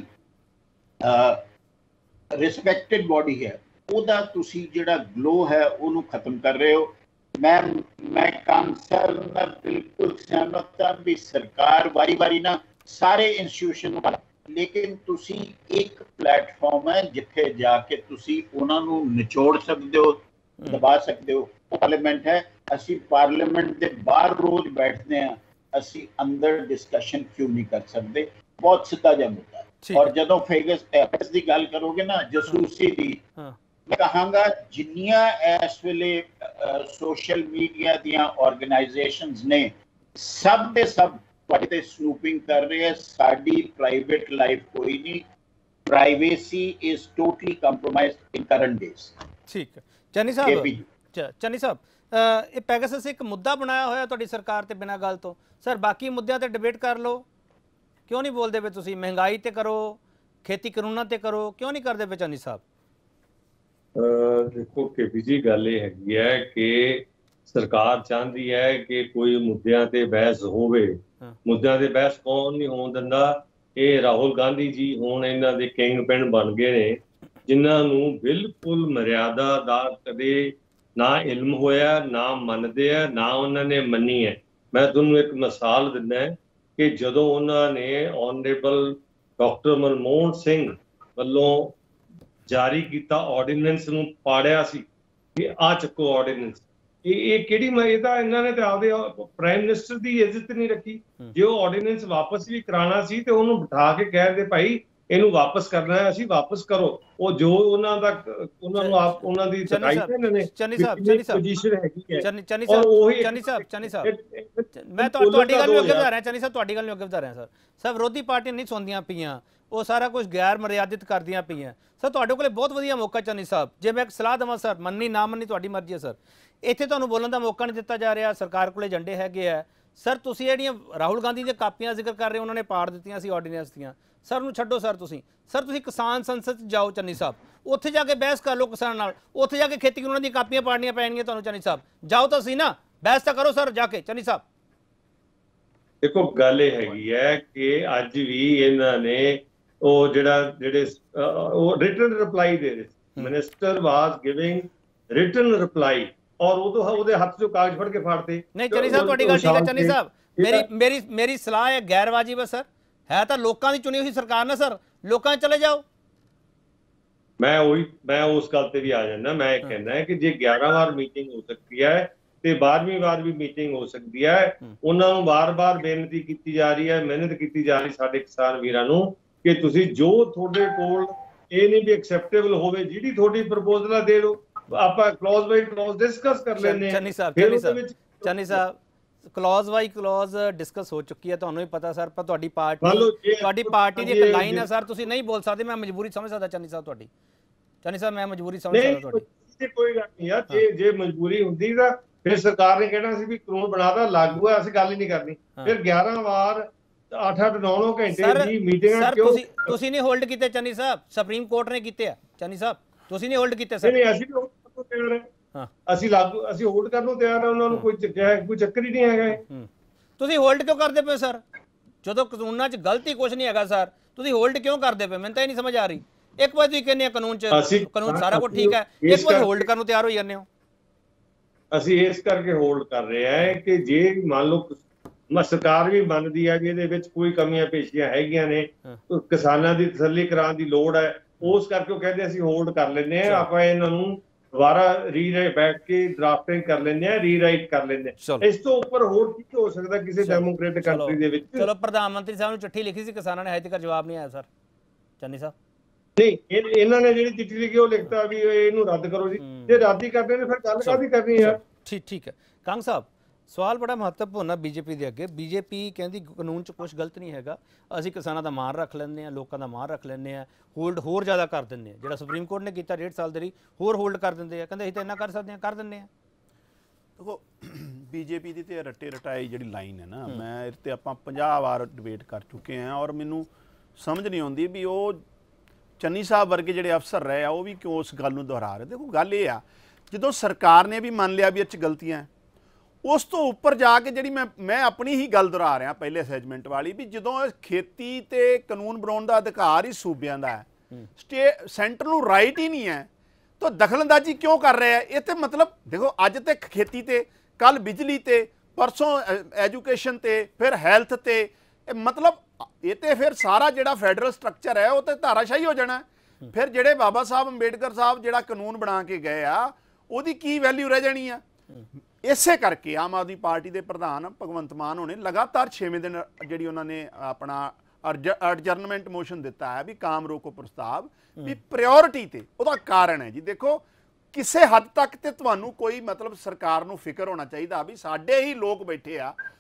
ਰਿਸਪੈਕਟਡ ਬੋਡੀ ਹੈ। ਉਹਦਾ ਤੁਸੀਂ ਜਿਹੜਾ ਗਲੋ ਹੈ ਉਹਨੂੰ ਖਤਮ ਕਰ ਰਹੇ ਹੋ। ਮੈਂ ਮੈਂ ਕਾਂਸਰ ਨਾਲ ਬਿਲਕੁਲ ਸਹਿਮਤ ਹਾਂ ਵੀ ਸਰਕਾਰ ਵਾਰੀ ਵਾਰੀ ਨਾ ਸਾਰੇ ਇੰਸਟੀਟਿਊਸ਼ਨ ਨੂੰ, ਲੇਕਿਨ ਤੁਸੀਂ ਇੱਕ ਪਲੇਟਫਾਰਮ ਹੈ ਜਿੱਥੇ ਜਾ ਕੇ ਤੁਸੀਂ ਉਹਨਾਂ ਨੂੰ ਨਿਚੋੜ ਸਕਦੇ ਹੋ, ਦਬਾ ਸਕਦੇ ਹੋ। ਪਾਰਲੀਮੈਂਟ ਹੈ। ਅਸੀਂ ਪਾਰਲੀਮੈਂਟ ਦੇ ਬਾਹਰ ਰੋਜ਼ ਬੈਠਦੇ ਹਾਂ, ਅਸੀਂ ਅੰਦਰ ਡਿਸਕਸ਼ਨ ਕਿਉਂ ਨਹੀਂ ਕਰ ਸਕਦੇ? ਬਹੁਤ ਸਿੱਧਾ ਜਿਹਾ ਮੁੱਦਾ ਹੈ। ਔਰ ਜਦੋਂ ਫੇਗਸ ਦੀ ਗੱਲ ਕਰੋਗੇ ਨਾ, ਜਸੂਸੀ ਦੀ, ਮੈਂ ਕਹਾਂਗਾ ਜਿੰਨੀਆਂ ਇਸ ਵੇਲੇ ਸੋਸ਼ਲ ਮੀਡੀਆ ਦੀਆਂ ਆਰਗੇਨਾਈਜੇਸ਼ਨਸ ਨੇ, ਸਭ ਦੇ ਸਭ ਤੁਹਾਡੇ ਤੇ ਸਨੂਪਿੰਗ ਕਰ ਰਹੇ ਆ। ਸਾਡੀ ਪ੍ਰਾਈਵੇਟ ਲਾਈਫ ਕੋਈ ਨਹੀਂ, privacy is totally compromised in current days. ठीक है चन्नी साहब, चन्नी साहब ਇਹ ਪੈਗਾਸਸ ਇੱਕ ਮੁੱਦਾ ਬਣਾਇਆ ਹੋਇਆ ਤੁਹਾਡੀ ਸਰਕਾਰ ਤੇ ਬਿਨਾਂ ਗੱਲ ਤੋਂ। ਸਰ ਬਾਕੀ ਮੁੱਦਿਆਂ ਤੇ ਡਿਬੇਟ ਕਰ ਲਓ, ਕਿਉਂ ਨਹੀਂ ਬੋਲਦੇ ਪਏ ਤੁਸੀਂ? ਮਹਿੰਗਾਈ ਤੇ ਕਰੋ, ਖੇਤੀ ਕਾਨੂੰਨਾਂ ਤੇ ਕਰੋ, ਕਿਉਂ ਨਹੀਂ ਕਰਦੇ ਪਏ ਚੰਨੀ ਸਾਹਿਬ? ਦੇਖੋ ਕੇਪੀ ਜੀ, ਗੱਲ ਇਹ ਹੈਗੀ ਹੈ ਕਿ ਸਰਕਾਰ ਚਾਹੁੰਦੀ ਹੈ ਕਿ ਕੋਈ ਮੁੱਦਿਆਂ ਤੇ ਬਹਿਸ ਹੋਵੇ। ਮੁੱਦਿਆਂ ਤੇ ਬਹਿਸ ਕੌਣ ਨਹੀਂ ਹੋਣ ਦਿੰਦਾ? ਇਹ ਰਾਹੁਲ ਗਾਂਧੀ ਜੀ ਹੁਣ ਇਹਨਾਂ ਦੇ ਕਿੰਗ ਪਿਨ ਬਣ ਗਏ ਨੇ, ਜਿਨ੍ਹਾਂ ਨੂੰ ਬਿਲਕੁਲ ਮਰਿਆਦਾ ਦਾ ਕਦੇ ਨਾ ਇਲਮ ਹੋਇਆ, ਨਾ ਮੰਨਦੇ ਆ, ਨਾ ਉਹਨਾਂ ਨੇ ਮੰਨੀ ਹੈ। ਮੈਂ ਤੁਹਾਨੂੰ ਇੱਕ ਮਿਸਾਲ ਦਿੰਦਾ ਕਿ ਜਦੋਂ ਉਹਨਾਂ ਨੇ ਆਨਰੇਬਲ ਡਾਕਟਰ ਮਨਮੋਹਨ ਸਿੰਘ ਵੱਲੋਂ ਜਾਰੀ ਕੀਤਾ ਆਰਡੀਨੈਂਸ ਨੂੰ ਪਾੜਿਆ ਸੀ ਕਿ ਆ ਚੱਕੋ ਆਰਡੀਨੈਂਸ, ਇਹ ਇਹ ਕਿਹੜੀ ਇਹ ਤਾਂ ਇਹਨਾਂ ਨੇ ਤਾਂ ਆਪਦੇ ਪ੍ਰਾਈਮ ਮਿਨਿਸਟਰ ਦੀ ਇੱਜ਼ਤ ਨਹੀਂ ਰੱਖੀ। ਜੇ ਉਹ ਆਰਡੀਨੈਂਸ ਵਾਪਸ ਵੀ ਕਰਾਉਣਾ ਸੀ ਤੇ ਉਹਨੂੰ ਬਿਠਾ ਕੇ ਕਹਿ ਦੇ ਭਾਈ ਇਹਨੂੰ ਵਾਪਸ ਕਰਨਾ ਹੈ, ਅਸੀਂ ਵਾਪਸ ਕਰੋ। ਉਹ ਜੋ ਉਹਨਾਂ ਦਾ ਉਹਨਾਂ ਨੂੰ ਆਪ ਉਹਨਾਂ ਦੀ ਦਿਖਾਈ ਤੇ ਇਹਨਾਂ ਨੇ ਚੰਨੀ ਸਾਹਿਬ ਚੰਨੀ ਸਾਹਿਬ ਪੋਜੀਸ਼ਨ ਹੈਗੀ ਹੈ। ਚੰਨੀ ਸਾਹਿਬ ਚੰਨੀ ਸਾਹਿਬ ਚੰਨੀ ਸਾਹਿਬ ਮੈਂ ਤੁਹਾਡੀ ਗੱਲ ਨੂੰ ਅੱਗੇ ਵਧਾ ਰਿਹਾ। ਚੰਨੀ ਸਾਹਿਬ ਤੁਹਾਡੀ ਗੱਲ ਨੂੰ ਅੱਗੇ ਵਧਾ ਰਿਹਾ। ਸਰ ਸਰ ਵਿਰੋਧੀ ਪਾਰਟੀਆਂ ਨਹੀਂ ਸੁਣਦੀਆਂ ਪਈਆਂ, ਉਹ ਸਾਰਾ ਕੁਝ ਗੈਰ ਮਰਿਆਦਿਤ ਕਰਦੀਆਂ ਪਈਆਂ। ਸਰ ਤੁਹਾਡੇ ਕੋਲੇ ਬਹੁਤ ਵਧੀਆ ਮੌਕਾ ਚੰਨੀ ਸਾਹਿਬ, ਜੇ ਮੈਂ ਇੱਕ ਸਲਾਹ ਦੇਵਾਂ ਸਰ, ਮੰਨੀ ਨਾ ਮੰਨੀ ਤੁਹਾਡੀ ਮਰਜ਼ੀ ਹੈ ਸਰ, ਇੱਥੇ ਤੁਹਾਨੂੰ ਬੋਲਣ ਦਾ ਮੌਕਾ ਨਹੀਂ ਦਿੱਤਾ ਜਾ ਰਿਹਾ। ਸਰਕਾਰ ਕੋਲੇ ਏਜੰਡੇ ਹੈਗੇ ਆ ਸਰ। ਤੁਸੀਂ ਜਿਹੜੀਆਂ ਰਾਹੁਲ ਗਾਂਧੀ ਦੀਆਂ ਕਾਪੀਆਂ ਜ਼ਿਕਰ ਕਰ ਰਹੇ, ਉਹਨਾਂ ਨੇ ਪਾੜ ਦਿੱਤੀਆਂ ਸੀ ਆਰਡੀਨੈਂਸ ਦੀਆਂ। ਸਰ ਨੂੰ ਛੱਡੋ ਸਰ, ਤੁਸੀਂ ਸਰ ਤੁਸੀਂ ਕਿਸਾਨ ਸੰਸਦ 'ਚ ਜਾਓ ਚੰਨੀ ਸਾਹਿਬ, ਉੱਥੇ ਜਾ ਕੇ ਬਹਿਸ ਕਰ ਲਓ ਕਿਸਾਨ ਨਾਲ। ਉੱਥੇ ਜਾ ਕੇ ਖੇਤੀ ਕਾਨੂੰਨਾਂ ਦੀਆਂ ਕਾਪੀਆਂ ਪਾੜਨੀਆਂ ਪੈਣਗੀਆਂ ਤੁਹਾਨੂੰ ਚੰਨੀ ਸਾਹਿਬ। ਜਾਓ ਤਾਂ ਸਹੀ ਨਾ, ਬਹਿਸ ਤਾਂ ਕਰੋ ਸਰ ਜਾ ਕੇ ਚੰਨੀ ਸਾਹਿਬ। ਦੇਖੋ ਗੱਲ ਇਹ ਹੈਗੀ ਹੈ ਕਿ ਅੱਜ ਵੀ ਇਹਨਾਂ ਨੇ ਉਹ ਜਿਹੜਾ ਜਿਹੜੇ ਉਹ ਰਿਟਨ ਰਿਪਲਾਈ ਦੇ ਰਹੇ, minister was giving written reply, ਔਰ ਉਦੋਂ ਉਹਦੇ ਹੱਥ 'ਚੋਂ ਕਾਗਜ਼ ਫੜ ਕੇ ਫਾੜਦੇ। ਨਹੀਂ ਚੰਨੀ ਸਾਹਿਬ ਤੁਹਾਡੀ ਗੱਲ ਠੀਕ ਹੈ ਚੰਨੀ ਸਾਹਿਬ, ਮੇਰੀ ਮੇਰੀ ਮੇਰੀ ਸਲਾਹ ਹੈ ਗੈਰ ਵਾਜਿਬ ਹੈ ਸਰ, ਹੈ ਤਾਂ ਲੋਕਾਂ ਦੀ ਚੁਣੀ ਹੋਈ ਸਰਕਾਰ ਨਾ ਸਰ, ਲੋਕਾਂ 'ਚ ਚਲੇ ਜਾਓ। ਮੈਂ ਉਹੀ ਮੈਂ ਉਸ ਗੱਲ ਤੇ ਵੀ ਆ ਜਾਂਦਾ। ਮੈਂ ਇਹ ਕਹਿੰਦਾ ਕਿ ਜੇ ਗਿਆਰਾਂ ਵਾਰ ਮੀਟਿੰਗ ਹੋ ਸਕਦੀ ਹੈ ਤੇ ਬਾਰਵੀਂ ਵਾਰ ਵੀ ਮੀਟਿੰਗ ਹੋ ਸਕਦੀ ਹੈ। ਉਹਨਾਂ ਨੂੰ ਵਾਰ-ਵਾਰ ਬੇਨਤੀ ਕੀਤੀ ਜਾ ਰਹੀ ਹੈ, ਮਿਹਨਤ ਕੀਤੀ ਜਾ ਰਹੀ ਸਾਡੇ ਕਿਸਾਨ ਵੀਰਾਂ ਨੂੰ ਕਿ ਤੁਸੀਂ ਜੋ ਤੁਹਾਡੇ ਕੋਲ ਇਹ ਨਹੀਂ ਵੀ ਐਕਸੈਪਟੇਬਲ ਹੋਵੇ, ਜਿਹੜੀ ਤੁਹਾਡੀ ਪ੍ਰਪੋਜ਼ਲ ਦੇ ਦਿਓ, ਆਪਾਂ ਕਲੌਜ਼ ਬਾਈ ਕਲੌਜ਼ ਡਿਸਕਸ ਕਰ ਲੈਂਦੇ ਹਾਂ। Channi Sahib Channi Sahib Channi Sahib clause by clause discuss ਹੋ ਚੁੱਕੀ ਹੈ, ਤੁਹਾਨੂੰ ਵੀ ਪਤਾ ਸਰ। ਪਰ ਤੁਹਾਡੀ ਪਾਰਟੀ ਤੁਹਾਡੀ ਪਾਰਟੀ ਦੀ ਇੱਕ ਲਾਈਨ ਹੈ ਸਰ, ਤੁਸੀਂ ਨਹੀਂ ਬੋਲ ਸਕਦੇ। ਮੈਂ ਮਜਬੂਰੀ ਸਮਝ ਸਕਦਾ ਚੰਨੀ ਸਾਹਿਬ ਤੁਹਾਡੀ। ਚੰਨੀ ਸਾਹਿਬ ਮੈਂ ਮਜਬੂਰੀ ਸਮਝ ਸਕਦਾ ਤੁਹਾਡੀ। ਕੋਈ ਗੱਲ ਨਹੀਂ ਯਾਰ, ਜੇ ਜੇ ਮਜਬੂਰੀ ਹੁੰਦੀ ਤਾਂ ਫਿਰ ਸਰਕਾਰ ਨੇ ਕਹਿਣਾ ਸੀ ਵੀ ਕਾਨੂੰਨ ਬਣਾਦਾ ਲਾਗੂ ਹੈ, ਅਸੀਂ ਗੱਲ ਹੀ ਨਹੀਂ ਕਰਨੀ। ਫਿਰ ਗਿਆਰਾਂ ਵਾਰ ਅੱਠ ਅੱਠ ਨੌ ਨੌ ਘੰਟੇ ਦੀ ਮੀਟਿੰਗਾਂ ਕਿਉਂ? ਤੁਸੀਂ ਤੁਸੀਂ ਨਹੀਂ ਹੋਲਡ ਕੀਤੇ ਚੰਨੀ ਸਾਹਿਬ, ਸੁਪਰੀਮ ਕੋਰਟ ਨੇ ਕੀਤੇ ਆ ਚੰਨੀ ਸਾਹਿਬ, ਤੁਸੀਂ ਨਹੀਂ ਹੋਲਡ ਕੀਤੇ ਸਰ। ਨਹੀਂ ਅਸੀਂ ਵੀ ਤਿਆਰ ਹੈ, ਅਸੀਂ ਲਾਗੂ ਅਸੀਂ ਹੋਲਡ ਕਰਨ ਨੂੰ ਤਿਆਰ ਹੈ, ਉਹਨਾਂ ਨੂੰ ਕੋਈ ਕੋਈ ਚੱਕਰ ਹੀ ਨਹੀਂ ਹੈਗਾ। ਤੁਸੀਂ ਹੋਲਡ ਕਿਉਂ ਕਰਦੇ ਪਏ ਸਰ? ਜਦੋਂ ਕਾਨੂੰਨਾਂ 'ਚ ਗਲਤੀ ਕੁਝ ਨਹੀਂ ਹੈਗਾ ਸਰ, ਤੁਸੀਂ ਹੋਲਡ ਕਿਉਂ ਕਰਦੇ ਪਏ? ਮੈਨੂੰ ਤਾਂ ਇਹ ਨਹੀਂ ਸਮਝ ਆ ਰਹੀ। ਇੱਕ ਵਾਰ ਤੁਸੀਂ ਕਹਿੰਦੇ ਆ ਕਾਨੂੰਨ 'ਚ ਕਾਨੂੰਨ ਸਾਰਾ ਕੁਝ ਠੀਕ ਹੈ, ਇੱਕ ਵਾਰ ਹੋਲਡ ਕਰਨ ਨੂੰ ਤਿਆਰ ਹੋ ਜਾਂਦੇ ਹੋ। ਅਸੀਂ ਇਸ ਕਰਕੇ ਹੋਲਡ ਕਰ ਰਹੇ ਹਾਂ ਕਿ ਜੇ ਮੰਨ ਲਓ ਸਰਕਾਰ ਵੀ ਮੰਨਦੀ ਹੈ ਕਿ ਇਹਦੇ ਵਿੱਚ ਕੋਈ ਕਮੀਆਂ ਪੇਸ਼ੀਆਂ ਹੈਗੀਆਂ ਨੇ, ਕਿਸਾਨਾਂ ਦੀ ਤਸੱਲੀ ਕਰਾਉਣ ਦੀ ਲੋੜ ਹੈ, ਉਸ ਕਰਕੇ ਉਹ ਕਹਿੰਦੇ ਅਸੀਂ ਹੋਲਡ ਕਰ ਲੈਂਦੇ ਹਾਂ, ਆਪਾਂ ਇਹਨਾਂ ਨੂੰ ਦੁਬਾਰਾ ਰੀਰਾਈਟ ਬੈਠ ਕੇ ਡਰਾਫਟਿੰਗ ਕਰ ਲੈਂਦੇ ਆ, ਰੀਰਾਈਟ ਕਰ ਲੈਂਦੇ ਆ। ਇਸ ਤੋਂ ਉੱਪਰ ਹੋਰ ਕੀ ਹੋ ਸਕਦਾ ਕਿਸੇ ਡੈਮੋਕ੍ਰੇਟਿਕ ਕੰਟਰੀ ਦੇ ਵਿੱਚ? ਚਲੋ ਪ੍ਰਧਾਨ ਮੰਤਰੀ ਸਾਹਿਬ ਨੂੰ ਚਿੱਠੀ ਲਿਖੀ ਸੀ ਕਿਸਾਨਾਂ ਨੇ, ਹਜੇ ਤੱਕ ਜਵਾਬ ਨਹੀਂ ਆਇਆ ਸਰ ਚੰਨੀ ਸਾਹਿਬ। ਨਹੀਂ ਇਹਨਾਂ ਨੇ ਜਿਹੜੀ ਚਿੱਠੀ ਲਿਖੀ ਉਹ ਲਿਖਤਾ ਵੀ ਇਹਨੂੰ ਰੱਦ ਕਰੋ ਜੀ। ਜੇ ਰੱਦ ਹੀ ਕਰਦੇ ਨੇ ਫਿਰ ਗੱਲ ਕਾਹਦੀ ਕਰਨੀ ਯਾਰ? ਠੀਕ ਠੀਕ ਹੈ ਕੰਗ ਸਾਹਿਬ, ਸਵਾਲ ਬੜਾ ਮਹੱਤਵਪੂਰਨ ਹੈ ਬੀਜੇਪੀ ਦੇ ਅੱਗੇ। ਬੀਜੇਪੀ ਕਹਿੰਦੀ ਕਾਨੂੰਨ 'ਚ ਕੁਝ ਗਲਤ ਨਹੀਂ ਹੈਗਾ, ਅਸੀਂ ਕਿਸਾਨਾਂ ਦਾ ਮਾਣ ਰੱਖ ਲੈਂਦੇ ਹਾਂ, ਲੋਕਾਂ ਦਾ ਮਾਣ ਰੱਖ ਲੈਂਦੇ ਹਾਂ, ਹੋਲਡ ਹੋਰ ਜ਼ਿਆਦਾ ਕਰ ਦਿੰਦੇ ਹਾਂ। ਜਿਹੜਾ ਸੁਪਰੀਮ ਕੋਰਟ ਨੇ ਕੀਤਾ ਡੇਢ ਸਾਲ ਦੇ ਲਈ ਹੋਰ ਹੋਲਡ ਕਰ ਦਿੰਦੇ ਆ, ਕਹਿੰਦੇ ਅਸੀਂ ਤਾਂ ਇੰਨਾ ਕਰ ਸਕਦੇ ਹਾਂ, ਕਰ ਦਿੰਦੇ ਹਾਂ। ਦੇਖੋ ਬੀਜੇਪੀ ਦੀ ਤੇ ਰੱਟੇ ਰਟਾਈ ਜਿਹੜੀ ਲਾਈਨ ਹੈ ਨਾ, ਮੈਂ ਇਹਦੇ ਤੇ ਆਪਾਂ ਪੰਜਾਹ ਵਾਰ ਡਿਬੇਟ ਕਰ ਚੁੱਕੇ ਹਾਂ, ਔਰ ਮੈਨੂੰ ਸਮਝ ਨਹੀਂ ਆਉਂਦੀ ਵੀ ਉਹ ਚੰਨੀ ਸਾਹਿਬ ਵਰਗੇ ਜਿਹੜੇ ਅਫਸਰ ਰਹੇ ਆ ਉਹ ਵੀ ਕਿਉਂ ਉਸ ਗੱਲ ਨੂੰ ਦੁਹਰਾ ਰਹੇ। ਦੇਖੋ ਗੱਲ ਇਹ ਆ, ਜਦੋਂ ਸਰਕਾਰ ਨੇ ਵੀ ਮੰਨ ਲਿਆ ਵੀ ਇਹ 'ਚ ਗਲਤੀਆਂ, ਉਸ ਤੋਂ ਉੱਪਰ ਜਾ ਕੇ ਜਿਹੜੀ ਮੈਂ ਮੈਂ ਆਪਣੀ ਹੀ ਗੱਲ ਦੁਹਰਾ ਰਿਹਾ ਪਹਿਲੇ ਅਸੈਸਮੈਂਟ ਵਾਲੀ, ਵੀ ਜਦੋਂ ਖੇਤੀ ਤੇ ਕਾਨੂੰਨ ਬਣਾਉਣ ਦਾ ਅਧਿਕਾਰ ਹੀ ਸੂਬਿਆਂ ਦਾ ਹੈ, ਸਟੇ ਸੈਂਟਰ ਨੂੰ ਰਾਈਟ ਹੀ ਨਹੀਂ ਹੈ, ਤਾਂ ਦਖਲਅੰਦਾਜ਼ੀ ਕਿਉਂ ਕਰ ਰਿਹਾ? ਇਹ ਤੇ ਮਤਲਬ ਦੇਖੋ ਅੱਜ ਤੇ ਖੇਤੀ ਤੇ, ਕੱਲ ਬਿਜਲੀ ਤੇ, ਪਰਸੋਂ ਐਜੂਕੇਸ਼ਨ ਤੇ, ਫਿਰ ਹੈਲਥ ਤੇ, ਇਹ ਮਤਲਬ ਇਹ ਤੇ ਫਿਰ ਸਾਰਾ ਜਿਹੜਾ ਫੈਡਰਲ ਸਟਰਕਚਰ ਹੈ ਉਹ ਤੇ ਧਾਰਾਸ਼ਾਹੀ ਹੋ ਜਾਣਾ। ਫਿਰ ਜਿਹੜੇ ਬਾਬਾ ਸਾਹਿਬ ਅੰਬੇਡਕਰ ਸਾਹਿਬ ਜਿਹੜਾ ਕਾਨੂੰਨ ਬਣਾ ਕੇ ਗਏ ਆ, ਉਹਦੀ ਕੀ ਵੈਲਿਊ ਰਹਿ ਜਾਣੀ ਆ? ਇਸੇ ਕਰਕੇ ਆਮ ਆਦਮੀ ਪਾਰਟੀ ਦੇ ਪ੍ਰਧਾਨ ਭਗਵੰਤ ਮਾਨ ਹੋਣੇ ਲਗਾਤਾਰ ਛੇਵੇਂ ਦਿਨ ਜਿਹੜੀ ਉਹਨਾਂ ਨੇ ਆਪਣਾ ਅਡਜਰਨਮੈਂਟ ਮੋਸ਼ਨ ਦਿੱਤਾ ਹੈ ਵੀ ਕਾਮ ਰੋਕੋ ਪ੍ਰਸਤਾਵ, ਵੀ ਪ੍ਰਾਇੋਰਟੀ ਤੇ। ਉਹਦਾ ਕਾਰਨ ਹੈ ਜੀ, ਦੇਖੋ ਕਿਸੇ ਹੱਦ ਤੱਕ ਤੇ ਤੁਹਾਨੂੰ ਕੋਈ ਮਤਲਬ ਸਰਕਾਰ ਨੂੰ ਫਿਕਰ ਹੋਣਾ ਚਾਹੀਦਾ ਵੀ ਸਾਡੇ ਹੀ ਲੋਕ ਬੈਠੇ ਆ,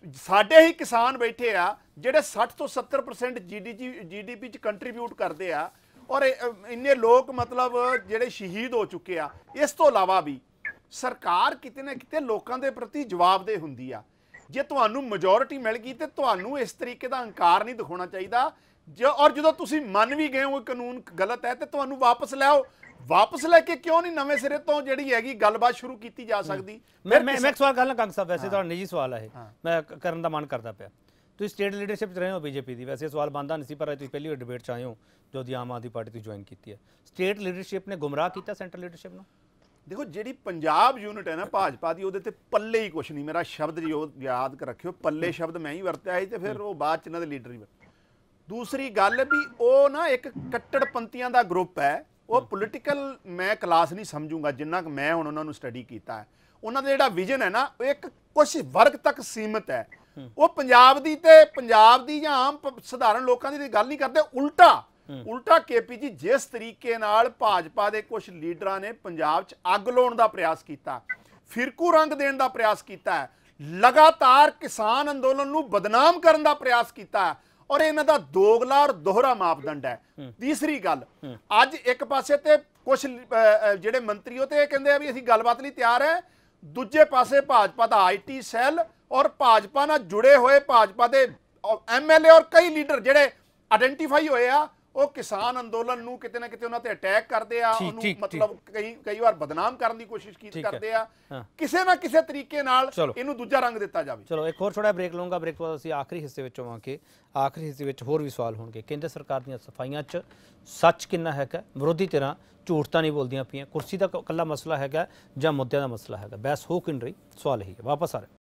ਸਾਡੇ ਹੀ ਕਿਸਾਨ ਬੈਠੇ ਆ ਜਿਹੜੇ ਸੱਠ ਤੋਂ ਸੱਤਰ ਪਰਸੈਂਟ ਜੀਡੀਪੀ ਜੀਡੀਪੀ ਚ ਕੰਟਰੀਬਿਊਟ ਕਰਦੇ ਆ ਔਰ ਇੰਨੇ ਲੋਕ ਮਤਲਬ ਜਿਹੜੇ ਸ਼ਹੀਦ ਹੋ ਚੁੱਕੇ ਆ। ਇਸ ਤੋਂ ਇਲਾਵਾ ਵੀ ਸਰਕਾਰ ਕਿਤੇ ਨਾ ਕਿਤੇ ਲੋਕਾਂ ਦੇ ਪ੍ਰਤੀ ਜਵਾਬਦੇਹ ਹੁੰਦੀ ਆ। ਜੇ ਤੁਹਾਨੂੰ ਮੈਜੋਰਿਟੀ ਮਿਲ ਗਈ ਤੇ ਤੁਹਾਨੂੰ ਇਸ ਤਰੀਕੇ ਦਾ ਹੰਕਾਰ ਨਹੀਂ ਦਿਖਾਉਣਾ ਚਾਹੀਦਾ। ਜੋ ਔਰ ਜਦੋਂ ਤੁਸੀਂ ਮੰਨ ਵੀ ਗਏ ਹੋ ਕਾਨੂੰਨ ਗਲਤ ਹੈ ਤੇ ਤੁਹਾਨੂੰ ਵਾਪਸ ਲੈ ਆਓ। ਵਾਪਸ ਲੈ ਕੇ ਕਿਉਂ ਨਹੀਂ ਨਵੇਂ ਸਿਰੇ ਤੋਂ ਜਿਹੜੀ ਹੈਗੀ ਗੱਲਬਾਤ ਸ਼ੁਰੂ ਕੀਤੀ ਜਾ ਸਕਦੀ? ਮੈਂ ਮੈਂ ਇੱਕ ਸਵਾਲ ਕਰਨਾ ਕੰਗ ਸਾਹਿਬ, ਵੈਸੇ ਤੁਹਾਡਾ ਨਿੱਜੀ ਸਵਾਲ ਹੈ, ਮੈਂ ਕਰਨ ਦਾ ਮਨ ਕਰਦਾ ਪਿਆ। ਤੁਸੀਂ ਸਟੇਟ ਲੀਡਰਸ਼ਿਪ 'ਚ ਰਹੇ ਹੋ ਬੀਜੇਪੀ ਦੀ, ਵੈਸੇ ਸਵਾਲ ਬਣਦਾ ਨਹੀਂ ਸੀ ਪਰ ਤੁਸੀਂ ਪਹਿਲੀ ਵਾਰ ਡਿਬੇਟ 'ਚ ਆਏ ਹੋ ਜੋ ਦੀ ਆਮ ਆਦਮੀ ਪਾਰਟੀ ਤੋਂ ਜੁਆਇਨ ਕੀਤੀ ਹੈ। ਸਟੇਟ ਲੀਡਰਸ਼ਿਪ ਨੇ ਗੁੰਮਰਾਹ ਕੀਤਾ ਸੈਂਟਰਲ ਲੀਡਰਸ਼ਿਪ ਨੂੰ? ਦੇਖੋ ਜਿਹੜੀ ਪੰਜਾਬ ਯੂਨਿਟ ਹੈ ਨਾ ਭਾਜਪਾ ਦੀ, ਉਹਦੇ ਤੇ ਪੱਲੇ ਹੀ ਕੁਛ ਨਹੀਂ। ਮੇਰਾ ਸ਼ਬਦ ਜੋ ਯਾਦ ਕਰ ਰੱਖਿਓ, ਪੱਲੇ ਸ਼ਬਦ ਮੈਂ ਹੀ ਵਰਤਿਆ ਸੀ ਤੇ ਫਿਰ ਉਹ ਬਾਅਦ 'ਚ ਇਹਨਾਂ ਦੇ ਲੀਡਰ ਹੀ। ਦੂਸਰੀ ਗੱਲ ਵੀ ਉਹ ਨਾ ਇੱਕ ਕੱਟੜਪੰਥੀਆਂ ਦਾ ਗਰੁੱਪ ਹੈ। ਉਹ ਪੋਲੀਟੀਕਲ ਮੈਂ ਕਲਾਸ ਨਹੀਂ ਸਮਝੂੰਗਾ ਜਿੰਨਾ ਕਿ ਮੈਂ ਹੁਣ ਉਹਨਾਂ ਨੂੰ ਸਟੱਡੀ ਕੀਤਾ ਹੈ। ਉਹਨਾਂ ਦਾ ਜਿਹੜਾ ਵਿਜ਼ਨ ਹੈ ਨਾ ਉਹ ਇੱਕ ਕੁਝ ਵਰਗ ਤੱਕ ਸੀਮਿਤ ਹੈ। ਉਹ ਪੰਜਾਬ ਦੀ ਤੇ ਪੰਜਾਬ ਦੀ ਜਾਂ ਆਮ ਸਧਾਰਨ ਲੋਕਾਂ ਦੀ ਗੱਲ ਨਹੀਂ ਕਰਦੇ। ਉਲਟਾ ਉਲਟਾ ਕੇਪੀ ਜੀ ਜਿਸ ਤਰੀਕੇ ਨਾਲ ਭਾਜਪਾ ਦੇ ਕੁਝ ਲੀਡਰਾਂ ਨੇ ਪੰਜਾਬ 'ਚ ਅੱਗ ਲਾਉਣ ਦਾ ਪ੍ਰਯਾਸ ਕੀਤਾ, ਫਿਰਕੂ ਰੰਗ ਦੇਣ ਦਾ ਪ੍ਰਯਾਸ ਕੀਤਾ ਹੈ, ਲਗਾਤਾਰ ਕਿਸਾਨ ਅੰਦੋਲਨ ਨੂੰ ਬਦਨਾਮ ਕਰਨ ਦਾ ਪ੍ਰਯਾਸ ਕੀਤਾ ਹੈ ਔਰ ਇਹਨਾਂ ਦਾ ਦੋਗਲਾ ਔਰ ਦੋਹਰਾ ਮਾਪਦੰਡ ਹੈ। ਤੀਸਰੀ ਗੱਲ, ਅੱਜ ਇੱਕ ਪਾਸੇ ਤੇ ਕੁਝ ਜਿਹੜੇ ਮੰਤਰੀ ਉਹ ਤੇ ਇਹ ਕਹਿੰਦੇ ਆ ਵੀ ਅਸੀਂ ਗੱਲਬਾਤ ਲਈ ਤਿਆਰ ਹੈ, ਦੂਜੇ ਪਾਸੇ ਭਾਜਪਾ ਦਾ ਆਈਟੀ ਸੈੱਲ ਔਰ ਭਾਜਪਾ ਨਾਲ ਜੁੜੇ ਹੋਏ ਭਾਜਪਾ ਦੇ ਐਮਐਲਏ ਔਰ ਕਈ ਲੀਡਰ ਜਿਹੜੇ ਆਇਡੈਂਟੀਫਾਈ ਹੋਏ ਆ ਉਹ ਕਿਸਾਨ ਅੰਦੋਲਨ ਨੂੰ ਕਿਤੇ ਨਾ ਕਿਤੇ ਉਹਨਾਂ ਤੇ ਅਟੈਕ ਕਰਦੇ ਆ, ਉਹਨੂੰ ਮਤਲਬ ਕਈ ਕਈ ਵਾਰ ਬਦਨਾਮ ਕਰਨ ਦੀ ਕੋਸ਼ਿਸ਼ ਕੀਤੀ ਕਰਦੇ ਆ। ਕਿਸੇ ਨਾ ਕਿਸੇ ਤਰੀਕੇ ਨਾਲ ਇਹਨੂੰ ਦੂਜਾ ਰੰਗ ਦਿੱਤਾ ਜਾਵੇ। ਚਲੋ ਇੱਕ ਹੋਰ ਥੋੜਾ ਬ੍ਰੇਕ ਲਵਾਂਗਾ, ਬ੍ਰੇਕ ਤੋਂ ਬਾਅਦ ਅਸੀਂ ਆਖਰੀ ਹਿੱਸੇ ਵਿੱਚ ਆਵਾਂਗੇ। ਆਖਰੀ ਹਿੱਸੇ ਵਿੱਚ ਹੋਰ ਵੀ ਸਵਾਲ ਹੋਣਗੇ। ਕੇਂਦਰ ਸਰਕਾਰ ਦੀਆਂ ਸਫਾਈਆਂ 'ਚ ਸੱਚ ਕਿੰਨਾ ਹੈਗਾ? ਵਿਰੋਧੀ ਧਿਰਾਂ ਝੂਠ ਤਾਂ ਨਹੀਂ ਬੋਲਦੀਆਂ ਪਈਆਂ। ਕੁਰਸੀ ਦਾ ਇਕੱਲਾ ਮਸਲਾ ਹੈਗਾ ਜਾਂ ਮੁੱਦਿਆਂ ਦਾ ਮਸਲਾ ਹੈਗਾ? ਬਹਿਸ ਹੋ ਕਿਨ ਰਹੀ? ਸਵਾਲ ਇਹੀ ਹੈ। ਵਾਪਸ ਆ ਰਹੇ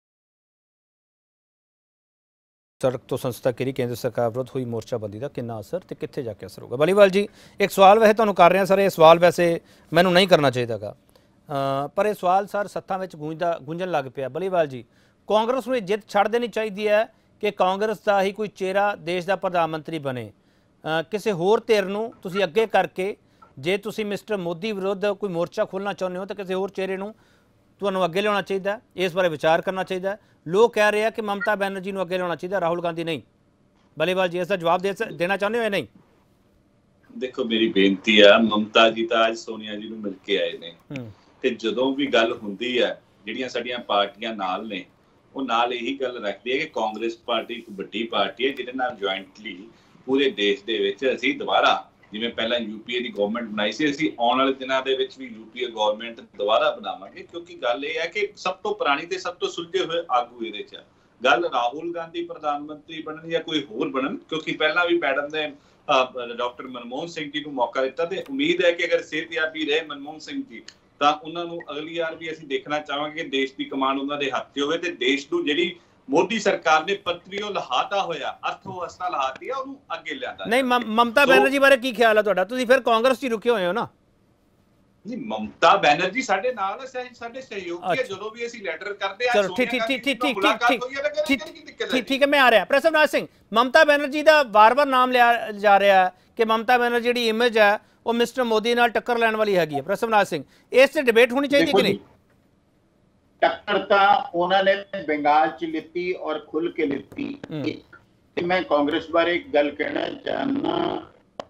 ਸੜਕ ਤੋਂ ਸੰਸਥਾ ਕੇਰੀ ਕੇਂਦਰ ਸਰਕਾਰ ਵਿਰੁੱਧ ਹੋਈ ਮੋਰਚਾਬੰਦੀ ਦਾ ਕਿੰਨਾ ਅਸਰ ਤੇ ਕਿੱਥੇ ਜਾ ਕੇ ਅਸਰ ਹੋਗਾ? ਬਲੀਵਾਲ ਜੀ ਇੱਕ ਸਵਾਲ ਵੈਸੇ ਤੁਹਾਨੂੰ ਕਰ ਰਿਹਾ ਸਰ, ਇਹ ਸਵਾਲ ਵੈਸੇ ਮੈਨੂੰ ਨਹੀਂ ਕਰਨਾ ਚਾਹੀਦਾਗਾ ਪਰ ਇਹ ਸਵਾਲ ਸਰ ਸੱਥਾਂ ਵਿੱਚ ਗੂੰਜਦਾ ਗੂੰਜਣ ਲੱਗ ਪਿਆ। ਬਲੀਵਾਲ ਜੀ, ਕਾਂਗਰਸ ਨੂੰ ਇਹ ਜਿੱਤ ਛੱਡ ਦੇਣੀ ਚਾਹੀਦੀ ਹੈ ਕਿ ਕਾਂਗਰਸ ਦਾ ਹੀ ਕੋਈ ਚਿਹਰਾ ਦੇਸ਼ ਦਾ ਪ੍ਰਧਾਨ ਮੰਤਰੀ ਬਣੇ? ਕਿਸੇ ਹੋਰ ਧਿਰ ਨੂੰ ਤੁਸੀਂ ਅੱਗੇ ਕਰਕੇ ਜੇ ਤੁਸੀਂ ਮਿਸਟਰ ਮੋਦੀ ਵਿਰੁੱਧ ਕੋਈ ਮੋਰਚਾ ਖੋਲ੍ਹਣਾ ਚਾਹੁੰਦੇ ਹੋ ਤਾਂ ਕਿਸੇ ਹੋਰ ਚਿਹਰੇ ਨੂੰ ਤੁਹਾਨੂੰ ਅੱਗੇ ਲਿਆਉਣਾ ਚਾਹੀਦਾ, ਇਸ ਬਾਰੇ ਵਿਚਾਰ ਕਰਨਾ ਚਾਹੀਦਾ। ਲੋਕ ਕਹਿ ਰਹੇ ਆ ਕਿ ਮਮਤਾ ਬੈਨਰਜੀ ਨੂੰ ਅੱਗੇ ਲਿਆਉਣਾ ਚਾਹੀਦਾ, ਰਾਹੁਲ ਗਾਂਧੀ ਨਹੀਂ। ਬਲੀਵਾਲ ਜੀ ਇਸ ਦਾ ਜਵਾਬ ਦੇ ਦੇਣਾ ਚਾਹੁੰਦੇ ਹੋ ਜਾਂ ਨਹੀਂ? ਦੇਖੋ ਮੇਰੀ ਬੇਨਤੀ ਆ, ਮਮਤਾ ਜੀ ਤਾਂ ਅੱਜ ਸੋਨੀਆ ਜੀ ਨੂੰ ਮਿਲ ਕੇ ਆਏ ਨੇ ਤੇ ਜਦੋਂ ਵੀ ਗੱਲ ਹੁੰਦੀ ਹੈ ਜਿਹੜੀਆਂ ਸਾਡੀਆਂ ਪਾਰਟੀਆਂ ਨਾਲ ਨੇ ਉਹ ਨਾਲ ਇਹੀ ਗੱਲ ਰੱਖਦੀ ਹੈ ਕਿ ਕਾਂਗਰਸ ਪਾਰਟੀ ਇੱਕ ਵੱਡੀ ਪਾਰਟੀ ਹੈ ਜਿਹਦੇ ਨਾਲ ਜੁਆਇੰਟਲੀ ਪੂਰੇ ਦੇਸ਼ ਦੇ ਵਿੱਚ ਅਸੀਂ ਦੁਬਾਰਾ ਜਿਵੇਂ ਪਹਿਲਾਂ ਯੂਪੀਏ ਦੀ ਗਵਰਨਮੈਂਟ ਬਣਾਈ ਸੀ, ਅਸੀਂ ਆਉਣ ਵਾਲੇ ਦਿਨਾਂ ਦੇ ਵਿੱਚ ਵੀ ਯੂਪੀਏ ਗਵਰਨਮੈਂਟ ਦੁਬਾਰਾ ਬਣਾਵਾਂਗੇ। ਕਿਉਂਕਿ ਗੱਲ ਇਹ ਹੈ ਕਿ ਸਭ ਤੋਂ ਪੁਰਾਣੀ ਤੇ ਸਭ ਤੋਂ ਸੁਲਝੇ ਹੋਏ ਆਗੂ ਇਹਦੇ 'ਚ ਗੱਲ ਰਾਹੁਲ ਗਾਂਧੀ ਪ੍ਰਧਾਨ ਮੰਤਰੀ ਬਣਨ ਜਾਂ ਕੋਈ ਹੋਰ ਬਣਨ, ਕਿਉਂਕਿ ਪਹਿਲਾਂ ਵੀ ਮੈਡਮ ਨੇ ਡਾਕਟਰ ਮਨਮੋਹਨ ਸਿੰਘ ਜੀ ਨੂੰ ਮੌਕਾ ਦਿੱਤਾ ਤੇ ਉਮੀਦ ਹੈ ਕਿ ਅਗਰ ਸਿਹਤਯਾਬੀ ਰਹੇ ਮਨਮੋਹਨ ਸਿੰਘ ਜੀ ਤਾਂ ਉਹਨਾਂ ਨੂੰ ਅਗਲੀ ਵਾਰ ਵੀ ਅਸੀਂ ਦੇਖਣਾ ਚਾਹਾਂਗੇ ਕਿ ਦੇਸ਼ ਦੀ ਕਮਾਨ ਉਹਨਾਂ ਦੇ ਹੱਥ 'ਚ ਹੋਵੇ ਤੇ ਦੇਸ਼ ਨੂੰ ਜਿਹੜੀ ਮੋਦੀ ਸਰਕਾਰ ਨੇ ਪੱਤਰੀਓ ਲਹਾਤਾ ਹੋਇਆ ਅਰਥ ਵਿਵਸਥਾ ਲਹਾਤੀ ਆ ਉਹਨੂੰ ਅੱਗੇ ਲਿਆਂਦਾ। ਨਹੀਂ ਮਮਤਾ ਬੈਨਰਜੀ ਬਾਰੇ ਕੀ ਖਿਆਲ ਹੈ ਤੁਹਾਡਾ? ਤੁਸੀਂ ਫਿਰ ਕਾਂਗਰਸ 'ਚ ਰੁਕੇ ਹੋਏ ਹੋ ਨਾ? ਨਹੀਂ ਮਮਤਾ ਬੈਨਰਜੀ ਸਾਡੇ ਨਾਲ ਸਾਡੇ ਸਹਿਯੋਗੀ ਹੈ, ਜਦੋਂ ਵੀ ਅਸੀਂ ਲੈਟਰ ਕਰਦੇ ਆ ਚਲੋ ਠੀਕ ਠੀਕ ਠੀਕ ਠੀਕ ਠੀਕ ਠੀਕ ਹੈ ਮੈਂ ਆ ਰਿਹਾ। ਪ੍ਰਸਵਰਾਜ ਸਿੰਘ, ਮਮਤਾ ਬੈਨਰਜੀ ਦਾ ਵਾਰ-ਵਾਰ ਨਾਮ ਲਿਆ ਜਾ ਰਿਹਾ ਹੈ ਕਿ ਮਮਤਾ ਬੈਨਰਜੀ ਜਿਹੜੀ ਇਮੇਜ ਹੈ ਉਹ ਮਿਸਟਰ ਮੋਦੀ ਨਾਲ ਟੱਕਰ ਲੈਣ ਵਾਲੀ ਹੈਗੀ ਹੈ। ਪ੍ਰਸਵਰਾਜ ਸਿੰਘ, ਇਸ ਤੇ ਡਿਬੇਟ ਹੋਣੀ ਚਾਹੀਦੀ ਕਿ ਨਹੀਂ? ਟੱਕਰ ਤਾਂ ਉਹਨਾਂ ਨੇ ਬੰਗਾਲ ਚ ਲਿੱਤੀ ਔਰ ਖੁੱਲ ਕੇ ਲਿੱਤੀ। ਤੇ ਮੈਂ ਕਾਂਗਰਸ ਬਾਰੇ ਇੱਕ ਗੱਲ ਕਹਿਣਾ ਚਾਹੁੰਦਾ,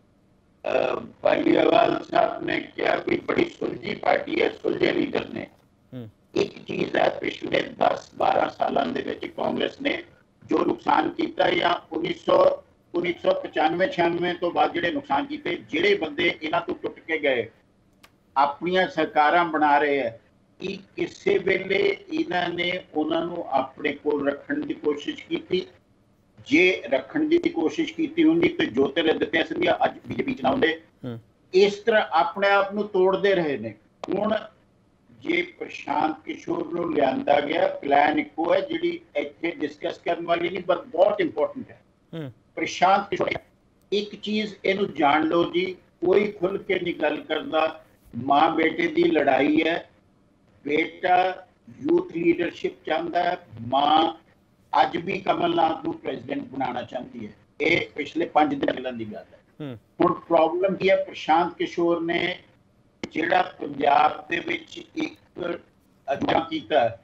ਪਾਲੀਵਾਲ ਸਾਹਿਬ ਨੇ ਕਿਹਾ ਵੀ ਬੜੀ ਸੁਲਝੀ ਪਾਰਟੀ ਹੈ, ਸੁਲਝੇ ਲੀਡਰ ਨੇ। ਇੱਕ ਚੀਜ਼ ਹੈ, ਪਿਛਲੇ ਦਸ ਬਾਰਾਂ ਸਾਲਾਂ ਦੇ ਵਿੱਚ ਕਾਂਗਰਸ ਨੇ ਜੋ ਨੁਕਸਾਨ ਕੀਤਾ ਜਾਂ ਉੱਨੀ ਸੌ ਉੱਨੀ ਸੌ ਪਚਾਨਵੇਂ ਛਿਆਨਵੇਂ ਤੋਂ ਬਾਅਦ ਜਿਹੜੇ ਨੁਕਸਾਨ ਕੀਤੇ, ਜਿਹੜੇ ਬੰਦੇ ਇਹਨਾਂ ਤੋਂ ਟੁੱਟ ਕੇ ਗਏ ਆਪਣੀਆਂ ਸਰਕਾਰਾਂ ਬਣਾ ਰਹੇ ਹੈ, ਕਿ ਕਿਸੇ ਵੇਲੇ ਇਹਨਾਂ ਨੇ ਉਹਨਾਂ ਨੂੰ ਆਪਣੇ ਕੋਲ ਰੱਖਣ ਦੀ ਕੋਸ਼ਿਸ਼ ਕੀਤੀ। ਜੇ ਰੱਖਣ ਦੀ ਕੋਸ਼ਿਸ਼ ਕੀਤੀ ਹੁੰਦੀ ਤੇ ਜੋਤਿਰਾਦਿੱਤਿਆ ਸਿੰਧੀਆ ਅੱਜ ਬੀਜੇਪੀ ਚ ਨਾ ਹੁੰਦੇ। ਇਸ ਤਰ੍ਹਾਂ ਆਪਣੇ ਆਪ ਨੂੰ ਤੋੜਦੇ ਰਹੇ ਨੇ। ਹੁਣ ਜੇ ਪ੍ਰਸ਼ਾਂਤ ਕਿਸ਼ੋਰ ਨੂੰ ਲਿਆਂਦਾ ਗਿਆ, ਪਲਾਨ ਇੱਕੋ ਹੈ ਜਿਹੜੀ ਇੱਥੇ ਡਿਸਕਸ ਕਰਨ ਵਾਲੀ ਨਹੀਂ ਪਰ ਬਹੁਤ ਇੰਪੋਰਟੈਂਟ ਹੈ। ਪ੍ਰਸ਼ਾਂਤ ਕਿਸ਼ੋਰ ਇੱਕ ਚੀਜ਼ ਇਹਨੂੰ ਜਾਣ ਲਓ ਜੀ, ਕੋਈ ਖੁੱਲ ਕੇ ਨਹੀਂ ਗੱਲ ਕਰਦਾ। ਮਾਂ ਬੇਟੇ ਦੀ ਲੜਾਈ ਹੈ। बेटा यूथ लीडरशिप चाहता है, मां अज भी कमलनाथ को प्रेसिडेंट बनाना चाहती है। ये पिछले पांच दिन पहले की गल है। हुण प्रॉब्लम की है, प्रशांत किशोर ने जिहड़ा पंजाब दे विच एक अजमा कीता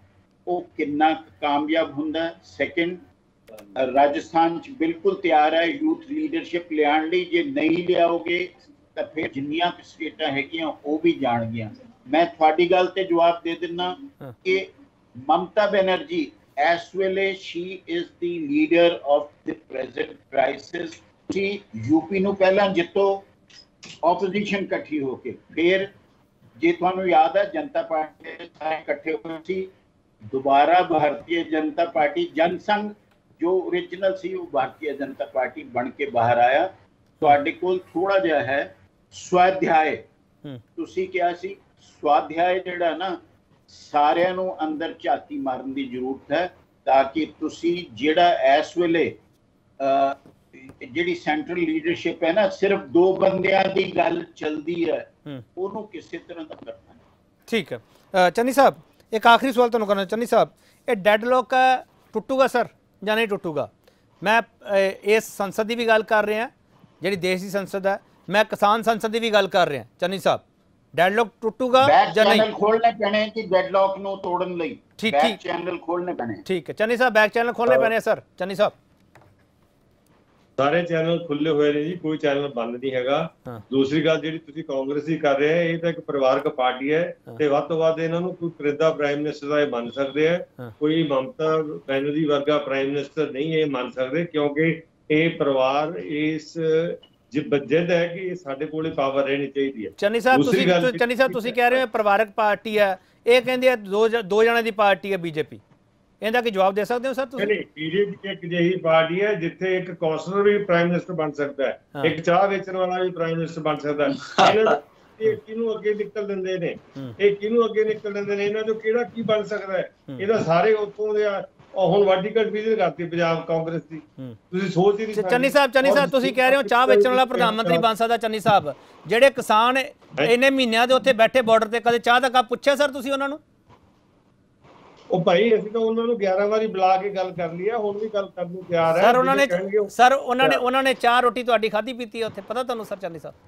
ਉਹ ਕਿੰਨਾ ਕਾਮਯਾਬ ਹੁੰਦਾ। ਸੈਕਿੰਡ, ਰਾਜਸਥਾਨ ਚ ਬਿਲਕੁਲ ਤਿਆਰ ਹੈ ਯੂਥ ਲੀਡਰਸ਼ਿਪ ਲਿਆਉਣ ਲਈ, ਜੇ ਨਹੀਂ ਲਿਆਓਗੇ ਤਾਂ ਫਿਰ ਜਿੰਨੀਆਂ ਸਟੇਟਾਂ ਹੈਗੀਆਂ ਉਹ ਵੀ ਜਾਣਗੀਆਂ। ਮੈਂ ਤੁਹਾਡੀ ਗੱਲ ਤੇ ਜਵਾਬ ਦੇ ਦਿੰਦਾ ਕਿ ਮਮਤਾ ਬੈਨਰਜੀ ਇਸ ਵੇਲੇ she is the leader of the present crisis. ਜੀ ਯੂਪੀ ਨੂੰ ਪਹਿਲਾਂ ਜਿੱਤੋ ਆਪੋਜੀਸ਼ਨ ਇਕੱਠੀ ਹੋ ਕੇ, ਫਿਰ ਜੇ ਤੁਹਾਨੂੰ ਯਾਦ ਹੈ ਜਨਤਾ ਪਾਰਟੀ ਦੇ ਸਾਰੇ ਇਕੱਠੇ ਹੋਏ ਸੀ, ਦੁਬਾਰਾ ਭਾਰਤੀ ਜਨਤਾ ਪਾਰਟੀ ਜਨਸੰਘ ਜੋ ओरिजिनल सी वो भारतीय जनता पार्टी बन के बाहर आया। ਤੁਹਾਡੇ ਕੋਲ ਥੋੜਾ ਜਿਹਾ ਹੈ ਸਵਾਧਿਆਏ। ਤੁਸੀਂ ਕਿਹਾ ਸੀ ਸਵਾਧਿਆਏ ਜਿਹੜਾ ਨਾ ਸਾਰਿਆਂ ਨੂੰ ਅੰਦਰ ਝਾਤੀ ਮਾਰਨ ਦੀ ਜ਼ਰੂਰਤ ਹੈ, ਤਾਂ ਕਿ ਤੁਸੀਂ ਜਿਹੜਾ ਇਸ ਵੇਲੇ ਜਿਹੜੀ ਸੈਂਟਰਲ ਲੀਡਰਸ਼ਿਪ ਹੈ ਨਾ, ਸਿਰਫ ਦੋ ਬੰਦਿਆਂ ਦੀ ਗੱਲ ਚੱਲਦੀ ਹੈ, ਉਹਨੂੰ ਕਿਸੇ ਤਰ੍ਹਾਂ ਦਾ ਕਰਨਾ। ਠੀਕ ਹੈ ਚੰਨੀ ਸਾਹਿਬ, ਇੱਕ ਆਖਰੀ ਸਵਾਲ ਤੁਹਾਨੂੰ ਕਰਨਾ। ਚੰਨੀ ਸਾਹਿਬ, ਇਹ ਡੈਡਲੌਕ ਟੁੱਟੂਗਾ ਸਰ ਜਾਂ ਨਹੀਂ ਟੁੱਟੂਗਾ? ਮੈਂ ਇਸ ਸੰਸਦ ਦੀ ਵੀ ਗੱਲ ਕਰ ਰਿਹਾ, ਜਿਹੜੀ ਦੇਸ਼ ਦੀ ਸੰਸਦ ਹੈ, ਮੈਂ ਕਿਸਾਨ ਸੰਸਦ ਦੀ ਵੀ ਗੱਲ ਕਰ ਰਿਹਾ। ਚੰਨੀ ਸਾਹਿਬ, ਡੈਡਲੌਕ ਟੁੱਟੂਗਾ ਜਾਂ ਨਹੀਂ? ਚੈਨਲ ਖੋਲਣੇ ਪੈਣੇ ਕਿ ਡੈਡਲੌਕ ਨੂੰ ਤੋੜਨ ਲਈ ਬੈਕ ਚੈਨਲ ਖੋਲਣੇ ਪੈਣੇ। ਠੀਕ ਹੈ ਚੰਨੀ ਸਾਹਿਬ, ਬੈਕ ਚੈਨਲ ਖੋਲਣੇ ਪੈਣੇ ਸਰ। ਚੰਨੀ ਸਾਹਿਬ, ਸਾਰੇ ਚੈਨਲ ਖੁੱਲੇ ਹੋਏ ਨੇ ਜੀ, ਕੋਈ ਚੈਨਲ ਬੰਦ ਨਹੀਂ ਹੈਗਾ। ਦੂਸਰੀ ਗੱਲ ਜਿਹੜੀ ਤੁਸੀਂ ਕਾਂਗਰਸ ਦੀ ਕਰ ਰਹੇ ਹੈ, ਇਹ ਤਾਂ ਇੱਕ ਪਰਿਵਾਰਕ ਪਾਰਟੀ ਹੈ ਤੇ ਵੱਧ ਤੋਂ ਵੱਧ ਇਹਨਾਂ ਨੂੰ ਕੋਈ ਪਰਿੰਦਾ ਪ੍ਰਾਈਮ ਮਿਨਿਸਟਰ ਦਾ ਇਹ ਮੰਨ ਸਕਦੇ ਹੈ, ਕੋਈ ਮਮਤਾ ਬੈਨਰਜੀ ਵਰਗਾ ਪ੍ਰਾਈਮ ਮਿਨਿਸਟਰ ਨਹੀਂ ਇਹ ਮੰਨ ਸਕਦੇ, ਕਿਉਂਕਿ ਇਹ ਪਰਿਵਾਰ ਇਸ ਜਿੱਦ ਹੈ ਕਿ ਸਾਡੇ ਕੋਲੇ ਪਾਵਰ ਰਹਿਣੀ ਚਾਹੀਦੀ ਹੈ। ਚੰਨੀ ਸਾਹਿਬ ਤੁਸੀਂ ਚੰਨੀ ਸਾਹਿਬ ਤੁਸੀਂ ਕਹਿ ਰਹੇ ਹੋ ਪਰਿਵਾਰਕ ਪਾਰਟੀ ਹੈ, ਇਹ ਕਹਿੰਦੇ ਆ ਦੋ ਦੋ ਜਣਾਂ ਦੀ ਪਾਰਟੀ ਹੈ ਬੀਜੇਪੀ, ਇਹਦਾ ਕੀ ਜਵਾਬ ਦੇ ਸਕਦੇ ਹੋ ਸਰ ਤੁਸੀਂ? ਨਹੀਂ, ਬੀਜੇਪੀ ਇੱਕ ਜਿਹੀ ਪਾਰਟੀ ਹੈ ਜਿੱਥੇ ਇੱਕ ਕੌਂਸਲਰ ਵੀ ਪ੍ਰਾਈਮ ਮਿਨਿਸਟਰ ਬਣ ਸਕਦਾ ਹੈ, ਇੱਕ ਚਾਹ ਵੇਚਣ ਵਾਲਾ ਵੀ ਪ੍ਰਾਈਮ ਮਿਨਿਸਟਰ ਬਣ ਸਕਦਾ ਹੈ। ਇਹ ਕਿਹਨੂੰ ਅੱਗੇ ਨਿਕਲ ਦਿੰਦੇ ਨੇ, ਇਹ ਕਿਹਨੂੰ ਅੱਗੇ ਨਿਕਲ ਦਿੰਦੇ ਨੇ, ਇਹਨਾਂ ਤੋਂ ਕਿਹੜਾ ਕੀ ਬਣ ਸਕਦਾ ਹੈ? ਇਹਦਾ ਸਾਰੇ ਉੱਥੋਂ ਦੇ ਹੁਣ ਵੱਡੀ ਕਨਫਿਊਜ਼ਨ ਕਰਤੀ ਪੰਜਾਬ ਕਾਂਗਰਸ ਦੀ, ਤੁਸੀਂ ਸੋਚ ਹੀ ਨਹੀਂ ਸਕਦੇ। ਚੰਨੀ ਸਾਹਿਬ ਚੰਨੀ ਸਾਹਿਬ ਤੁਸੀਂ ਕਹਿ ਰਹੇ ਹੋ ਚਾਹ ਵੇਚਣ ਵਾਲਾ ਪ੍ਰਧਾਨ ਮੰਤਰੀ ਬਣ ਸਕਦਾ। ਚੰਨੀ ਸਾਹਿਬ, ਜਿਹੜੇ ਕਿਸਾਨ ਇੰਨੇ ਮਹੀਨਿਆਂ ਦੇ ਉੱਥੇ ਬੈਠੇ ਬਾਰਡਰ ਤੇ, ਕਦੇ ਚਾਹ ਦਾ ਕੱਪ ਪੁੱਛਿਆ ਸਰ ਤੁਸੀਂ ਉਹਨਾਂ ਨੂੰ? ਉਹ ਭਾਈ ਅਸੀਂ ਤਾਂ ਉਹਨਾਂ ਨੂੰ ਗਿਆਰਾਂ ਵਾਰੀ ਬੁਲਾ ਕੇ ਗੱਲ ਕਰ ਲਈ ਹੈ, ਹੁਣ ਵੀ ਗੱਲ ਕਰਨ ਨੂੰ ਤਿਆਰ ਹੈ ਸਰ। ਉਹਨਾਂ ਨੇ ਸਰ ਉਹਨਾਂ ਨੇ ਉਹਨਾਂ ਨੇ ਚਾਹ ਰੋਟੀ ਤੁਹਾਡੀ ਖਾਧੀ ਪੀਤੀ ਹੈ ਉੱਥੇ, ਪਤਾ ਤੁਹਾਨੂੰ ਸਰ? ਚੰਨੀ ਸਾਹਿਬ,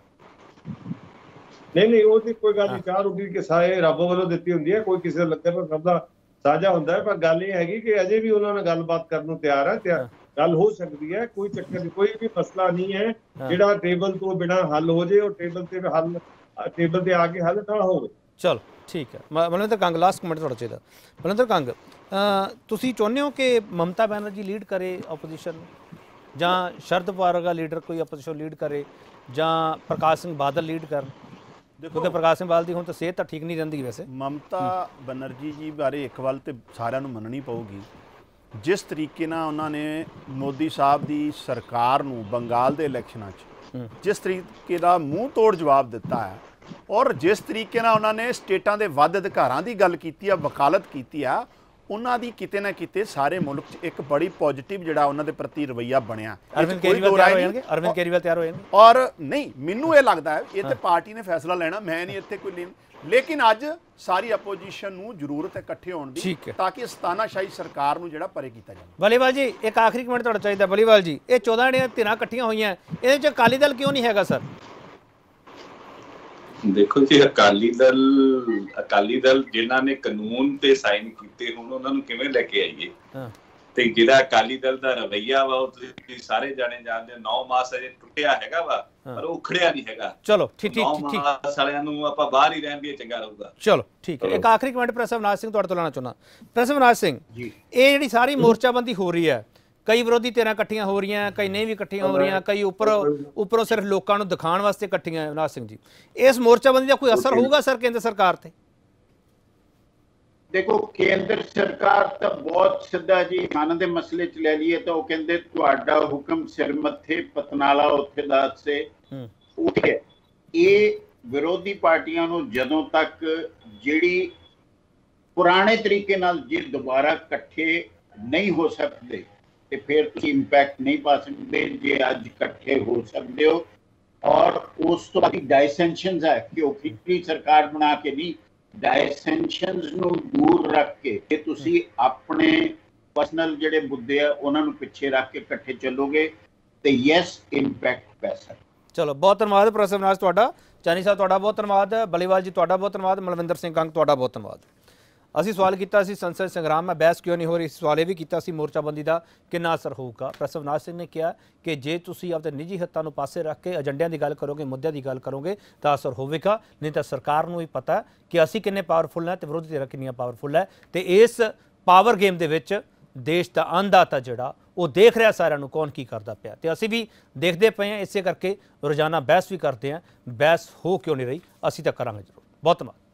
ਨਹੀਂ ਨਹੀਂ ਉਹਦੀ ਕੋਈ ਗੱਲ ਨਹੀਂ, ਚਾਹ ਰੋਟੀ ਕੇ ਸਾਰੇ ਰੱਬ ਵੱਲੋਂ ਦਿੱਤੀ ਹੁੰਦੀ ਹੈ, ਕੋਈ ਕਿਸੇ ਦਾ ਲੱਗੇ ਪਰ ਸਭ ਦਾ ਸਾਂਝਾ ਹੁੰਦਾ ਹੈ। ਪਰ ਗੱਲ ਇਹ ਹੈਗੀ ਕਿ ਅਜੇ ਵੀ ਉਹਨਾਂ ਨਾਲ ਗੱਲਬਾਤ ਕਰਨ ਨੂੰ ਤਿਆਰ ਹੈ, ਗੱਲ ਹੋ ਸਕਦੀ ਹੈ, ਕੋਈ ਚੱਕਰ ਨਹੀਂ, ਕੋਈ ਵੀ ਮਸਲਾ ਨਹੀਂ ਹੈ ਜਿਹੜਾ ਟੇਬਲ ਤੋਂ ਬਿਨਾਂ ਹੱਲ ਹੋ ਜੇ, ਉਹ ਟੇਬਲ ਤੇ ਹੱਲ ਟੇਬਲ ਤੇ ਆ ਕੇ ਹੱਲ ਨਾ ਹੋਵੇ। ਚਲੋ ਠੀਕ ਹੈ। ਬਲਵਿੰਦਰ ਕੰਗ, ਲਾਸਟ ਕਮੈਂਟ ਤੁਹਾਡਾ ਚਾਹੀਦਾ। ਬਲਵਿੰਦਰ ਕੰਗ, ਤੁਸੀਂ ਚਾਹੁੰਦੇ ਹੋ ਕਿ ਮਮਤਾ ਬੈਨਰਜੀ ਲੀਡ ਕਰੇ ਆਪੋਜੀਸ਼ਨ ਨੂੰ, ਜਾਂ ਸ਼ਰਦ ਪਵਾਰ ਵਰਗਾ ਲੀਡਰ ਕੋਈ ਆਪੋਜੀਸ਼ਨ ਲੀਡ ਕਰੇ, ਜਾਂ ਪ੍ਰਕਾਸ਼ ਸਿੰਘ ਬਾਦਲ ਲੀਡ ਕਰਨ? ਕਿਉਂਕਿ ਪ੍ਰਕਾਸ਼ ਸਿੰਘ ਬਾਦਲ ਦੀ ਹੁਣ ਤਾਂ ਸਿਹਤ ਤਾਂ ਠੀਕ ਨਹੀਂ ਰਹਿੰਦੀ ਵੈਸੇ। ਮਮਤਾ ਬੈਨਰਜੀ ਜੀ ਬਾਰੇ ਇੱਕ ਵੱਲ ਤੇ ਸਾਰਿਆਂ ਨੂੰ ਮੰਨਣੀ ਪਊਗੀ, ਜਿਸ ਤਰੀਕੇ ਨਾਲ ਉਹਨਾਂ ਨੇ ਮੋਦੀ ਸਾਹਿਬ ਦੀ ਸਰਕਾਰ ਨੂੰ ਬੰਗਾਲ ਦੇ ਇਲੈਕਸ਼ਨਾਂ 'ਚ ਜਿਸ ਤਰੀਕੇ ਦਾ ਮੂੰਹ ਤੋੜ ਜਵਾਬ ਦਿੱਤਾ ਹੈ, ਔਰ ਜਿਸ ਤਰੀਕੇ ਨਾਲ ਉਹਨਾਂ ਨੇ ਸਟੇਟਾਂ ਦੇ ਵੱਧ ਅਧਿਕਾਰਾਂ ਦੀ ਗੱਲ ਕੀਤੀ ਆ, ਵਕਾਲਤ ਕੀਤੀ ਆ, ਉਹਨਾਂ ਦੀ ਕਿਤੇ ਨਾ ਕਿਤੇ ਸਾਰੇ ਮੁਲਕ 'ਚ ਇੱਕ ਬੜੀ ਪੋਜ਼ਿਟਿਵ ਜਿਹੜਾ ਉਹਨਾਂ ਦੇ ਪ੍ਰਤੀ ਰਵੱਈਆ ਬਣਿਆ। ਅਰਵਿੰਦ ਕੇਜਰੀਵਾਲ ਤਿਆਰ ਹੋ ਜਾਣਗੇ, ਅਰਵਿੰਦ ਕੇਜਰੀਵਾਲ ਤਿਆਰ ਹੋ ਜਾਣਗੇ। ਔਰ ਨਹੀਂ, ਮੈਨੂੰ ਇਹ ਲੱਗਦਾ ਹੈ ਇਹ ਤੇ ਪਾਰਟੀ ਨੇ ਫੈਸਲਾ ਲੈਣਾ, ਮੈਂ ਨਹੀਂ ਇੱਥੇ ਕੋਈ ਲੈਣ, ਲੇਕਿਨ ਅੱਜ ਸਾਰੀ ਆਪੋਜੀਸ਼ਨ ਨੂੰ ਜ਼ਰੂਰਤ ਹੈ ਇਕੱਠੇ ਹੋਣ ਦੀ, ਤਾਂ ਕਿ ਸਤਾਨਾਸ਼ਾਹੀ ਸਰਕਾਰ ਨੂੰ ਜਿਹੜਾ ਪਰੇ ਕੀਤਾ ਜਾਵੇ। ਬਲੀਵਾਲ ਜੀ, ਇੱਕ ਆਖਰੀ ਕਮੈਂਟ ਤੁਹਾਡਾ ਚਾਹੀਦਾ। ਬਲੀਵਾਲ ਜੀ, ਇਹ ਚੌਦਾਂ ਜਿਹੜੀਆਂ ਧਿਰਾਂ ਇਕੱਠੀਆਂ ਹੋਈਆਂ, ਇਹਦੇ 'ਚ ਅਕਾਲੀ ਦਲ ਕਿਉਂ ਨਹੀਂ ਹੈਗਾ ਸਰ? ਦੇਖੋ ਜੀ, ਅਕਾਲੀ ਦਲ ਅਕਾਲੀ ਦਲ ਜਿਨ੍ਹਾਂ ਨੇ ਕਾਨੂੰਨ ਤੇ ਸਾਈਨ ਕੀਤੇ, ਹੁਣ ਉਹਨਾਂ ਨੂੰ ਕਿਵੇਂ ਲੈ ਕੇ ਆਈਏ? ਤੇ ਜਿਹੜਾ ਅਕਾਲੀ ਦਲ ਦਾ ਰਵੱਈਆ ਵਾ, ਉਹ ਤੁਸੀਂ ਸਾਰੇ ਜਾਣੇ ਜਾਣਦੇ ਹੋ, ਨੌ ਮਾਸ ਅਜੇ ਟੁੱਟਿਆ ਹੈਗਾ ਵਾ, ਪਰ ਉਹ ਉਖੜਿਆ ਨਹੀਂ ਹੈਗਾ। ਚਲੋ ਠੀਕ ਠੀਕ ਠੀਕ, ਨੌ ਮਾਸ ਵਾਲਿਆਂ ਨੂੰ ਆਪਾਂ ਬਾਹਰ ਹੀ ਰਹਿਣ ਦੀ ਚੰਗਾ ਰਹੂਗਾ। ਚਲੋ ਠੀਕ ਹੈ। ਇੱਕ ਆਖਰੀ ਕਮੈਂਟ ਪ੍ਰੋਫੈਸਰ ਅਵਨਾਸ਼ ਸਿੰਘ ਤੁਹਾਡੇ ਤੋਂ ਲੈਣਾ ਚਾਹੁੰਦਾ। ਪ੍ਰੋਫੈਸਰ ਅਵਨਾਸ਼ ਸਿੰਘ ਜੀ, ਇਹ ਜਿਹੜੀ ਸਾਰੀ ਮੋਰਚਾਬੰਦੀ ਹੋ ਰਹੀ ਹੈ, ਕਈ ਵਿਰੋਧੀ ਧਿਰਾਂ ਇਕੱਠੀਆਂ ਹੋ ਰਹੀਆਂ, ਕਈ ਨਹੀਂ ਵੀ ਇਕੱਠੀਆਂ ਹੋ ਰਹੀਆਂ, ਕਈ ਉੱਪਰ ਉੱਪਰੋਂ ਸਿਰਫ ਲੋਕਾਂ ਨੂੰ ਦਿਖਾਉਣ ਵਾਸਤੇ ਇਕੱਠੀਆਂ। ਅਵਨਾਸ਼ ਸਿੰਘ ਜੀ, ਇਸ ਮੋਰਚਾਬੰਦੀ ਦਾ ਕੋਈ ਅਸਰ ਹੋਊਗਾ ਸਰ ਕੇਂਦਰ ਸਰਕਾਰ ਤੇ? ਦੇਖੋ, ਕੇਂਦਰ ਸਰਕਾਰ ਤਾਂ ਬਹੁਤ ਸਿੱਧਾ ਜੀ ਮਨ ਦੇ ਮਸਲੇ 'ਚ ਲੈ ਲਈਏ ਤਾਂ ਉਹ ਕਹਿੰਦੇ ਤੁਹਾਡਾ ਹੁਕਮ ਸਿਰ ਮੱਥੇ ਪਤਨਾਲਾ ਉੱਥੇ ਦਾਸ ਸੇ ਉੱਠੇ। ਇਹ ਵਿਰੋਧੀ ਪਾਰਟੀਆਂ ਨੂੰ ਜਦੋਂ ਤੱਕ ਜਿਹੜੀ ਪੁਰਾਣੇ ਤਰੀਕੇ ਨਾਲ ਜੇ ਦੁਬਾਰਾ ਇਕੱਠੇ ਨਹੀਂ ਹੋ ਸਕਦੇ ਤੇ ਫਿਰ ਤੁਸੀਂ ਇੰਪੈਕਟ ਨਹੀਂ ਪਾ ਸਕਦੇ। ਜੇ ਅੱਜ ਇਕੱਠੇ ਹੋ ਸਕਦੇ ਹੋ, ਔਰ ਉਸ ਤੋਂ ਬਾਅਦ ਡਾਇਸੈਂਸ਼ਨਸ ਹੈ ਕਿ ਉਹ ਫਿਕਰੀ ਸਰਕਾਰ ਬਣਾ ਕੇ ਨਹੀਂ, ਡਾਇਸੈਂਸ਼ਨਸ ਨੂੰ ਦੂਰ ਰੱਖ ਕੇ ਜੇ ਤੁਸੀਂ ਆਪਣੇ ਪਰਸਨਲ ਜਿਹੜੇ ਮੁੱਦੇ ਆ ਉਹਨਾਂ ਨੂੰ ਪਿੱਛੇ ਰੱਖ ਕੇ ਇਕੱਠੇ ਚੱਲੋਗੇ ਤੇ ਯੈਸ ਇੰਪੈਕਟ ਪੈ ਸਕਦਾ। ਚਲੋ, ਬਹੁਤ ਧੰਨਵਾਦ ਪ੍ਰੋਫੈਸਰ ਅਵਨਾਸ਼ ਤੁਹਾਡਾ। ਚਾਨੀ ਸਾਹਿਬ ਤੁਹਾਡਾ ਬਹੁਤ ਧੰਨਵਾਦ। ਬਲੀਵਾਲ ਜੀ ਤੁਹਾਡਾ ਬਹੁਤ ਧੰਨਵਾਦ। ਮਲਵਿੰਦਰ ਸਿੰਘ ਕੰਗ ਤੁਹਾਡਾ ਬਹੁਤ ਧੰਨਵਾਦ। ਅਸੀਂ ਸਵਾਲ ਕੀਤਾ ਸੀ ਸੰਸਦ ਸੰਗਰਾਮ में बहस क्यों नहीं हो रही, सवाल ये भी किया ਸੀ ਮੋਰਚਾਬੰਦੀ ਦਾ ਕਿੰਨਾ ਅਸਰ ਹੋਊਗਾ। ਪ੍ਰੋਫੈਸਰ ਅਵਨਾਸ਼ ਸਿੰਘ ਨੇ ਕਿਹਾ ਕਿ ਜੇ ਤੁਸੀਂ ਆਪਣੇ ਨਿੱਜੀ ਹਿੱਤਾਂ ਨੂੰ ਪਾਸੇ ਰੱਖ ਕੇ ਏਜੰਡਿਆਂ ਦੀ ਗੱਲ ਕਰੋਗੇ, ਮੁੱਦਿਆਂ ਦੀ ਗੱਲ ਕਰੋਗੇ ਤਾਂ ਅਸਰ ਹੋਵੇਗਾ, ਨਹੀਂ ਤਾਂ ਸਰਕਾਰ ਨੂੰ ਵੀ ਪਤਾ ਕਿ ਅਸੀਂ ਕਿੰਨੇ ਪਾਵਰਫੁਲ ਹਾਂ ਤੇ ਵਿਰੋਧੀ ਧਿਰ ਕਿੰਨੀਆਂ ਪਾਵਰਫੁਲ ਹੈ ਤੇ ਇਸ ਪਾਵਰ ਗੇਮ ਦੇ ਵਿੱਚ ਦੇਸ਼ ਦਾ ਅੰਨਦਾਤਾ ਜਿਹੜਾ ਉਹ ਦੇਖ ਰਿਹਾ ਸਾਰਿਆਂ ਨੂੰ ਕੌਣ ਕੀ ਕਰਦਾ ਪਿਆ ਤੇ ਅਸੀਂ ਵੀ ਦੇਖਦੇ ਪਏ ਹਾਂ। ਇਸੇ ਕਰਕੇ ਰੋਜ਼ਾਨਾ ਬਹਿਸ ਵੀ ਕਰਦੇ ਹਾਂ। ਬਹਿਸ ਹੋ ਕਿਉਂ ਨਹੀਂ ਰਹੀ, ਅਸੀਂ ਤਾਂ ਕਰਾਂਗੇ ਜ਼ਰੂਰ। ਬਹੁਤ ਧੰਨਵਾਦ।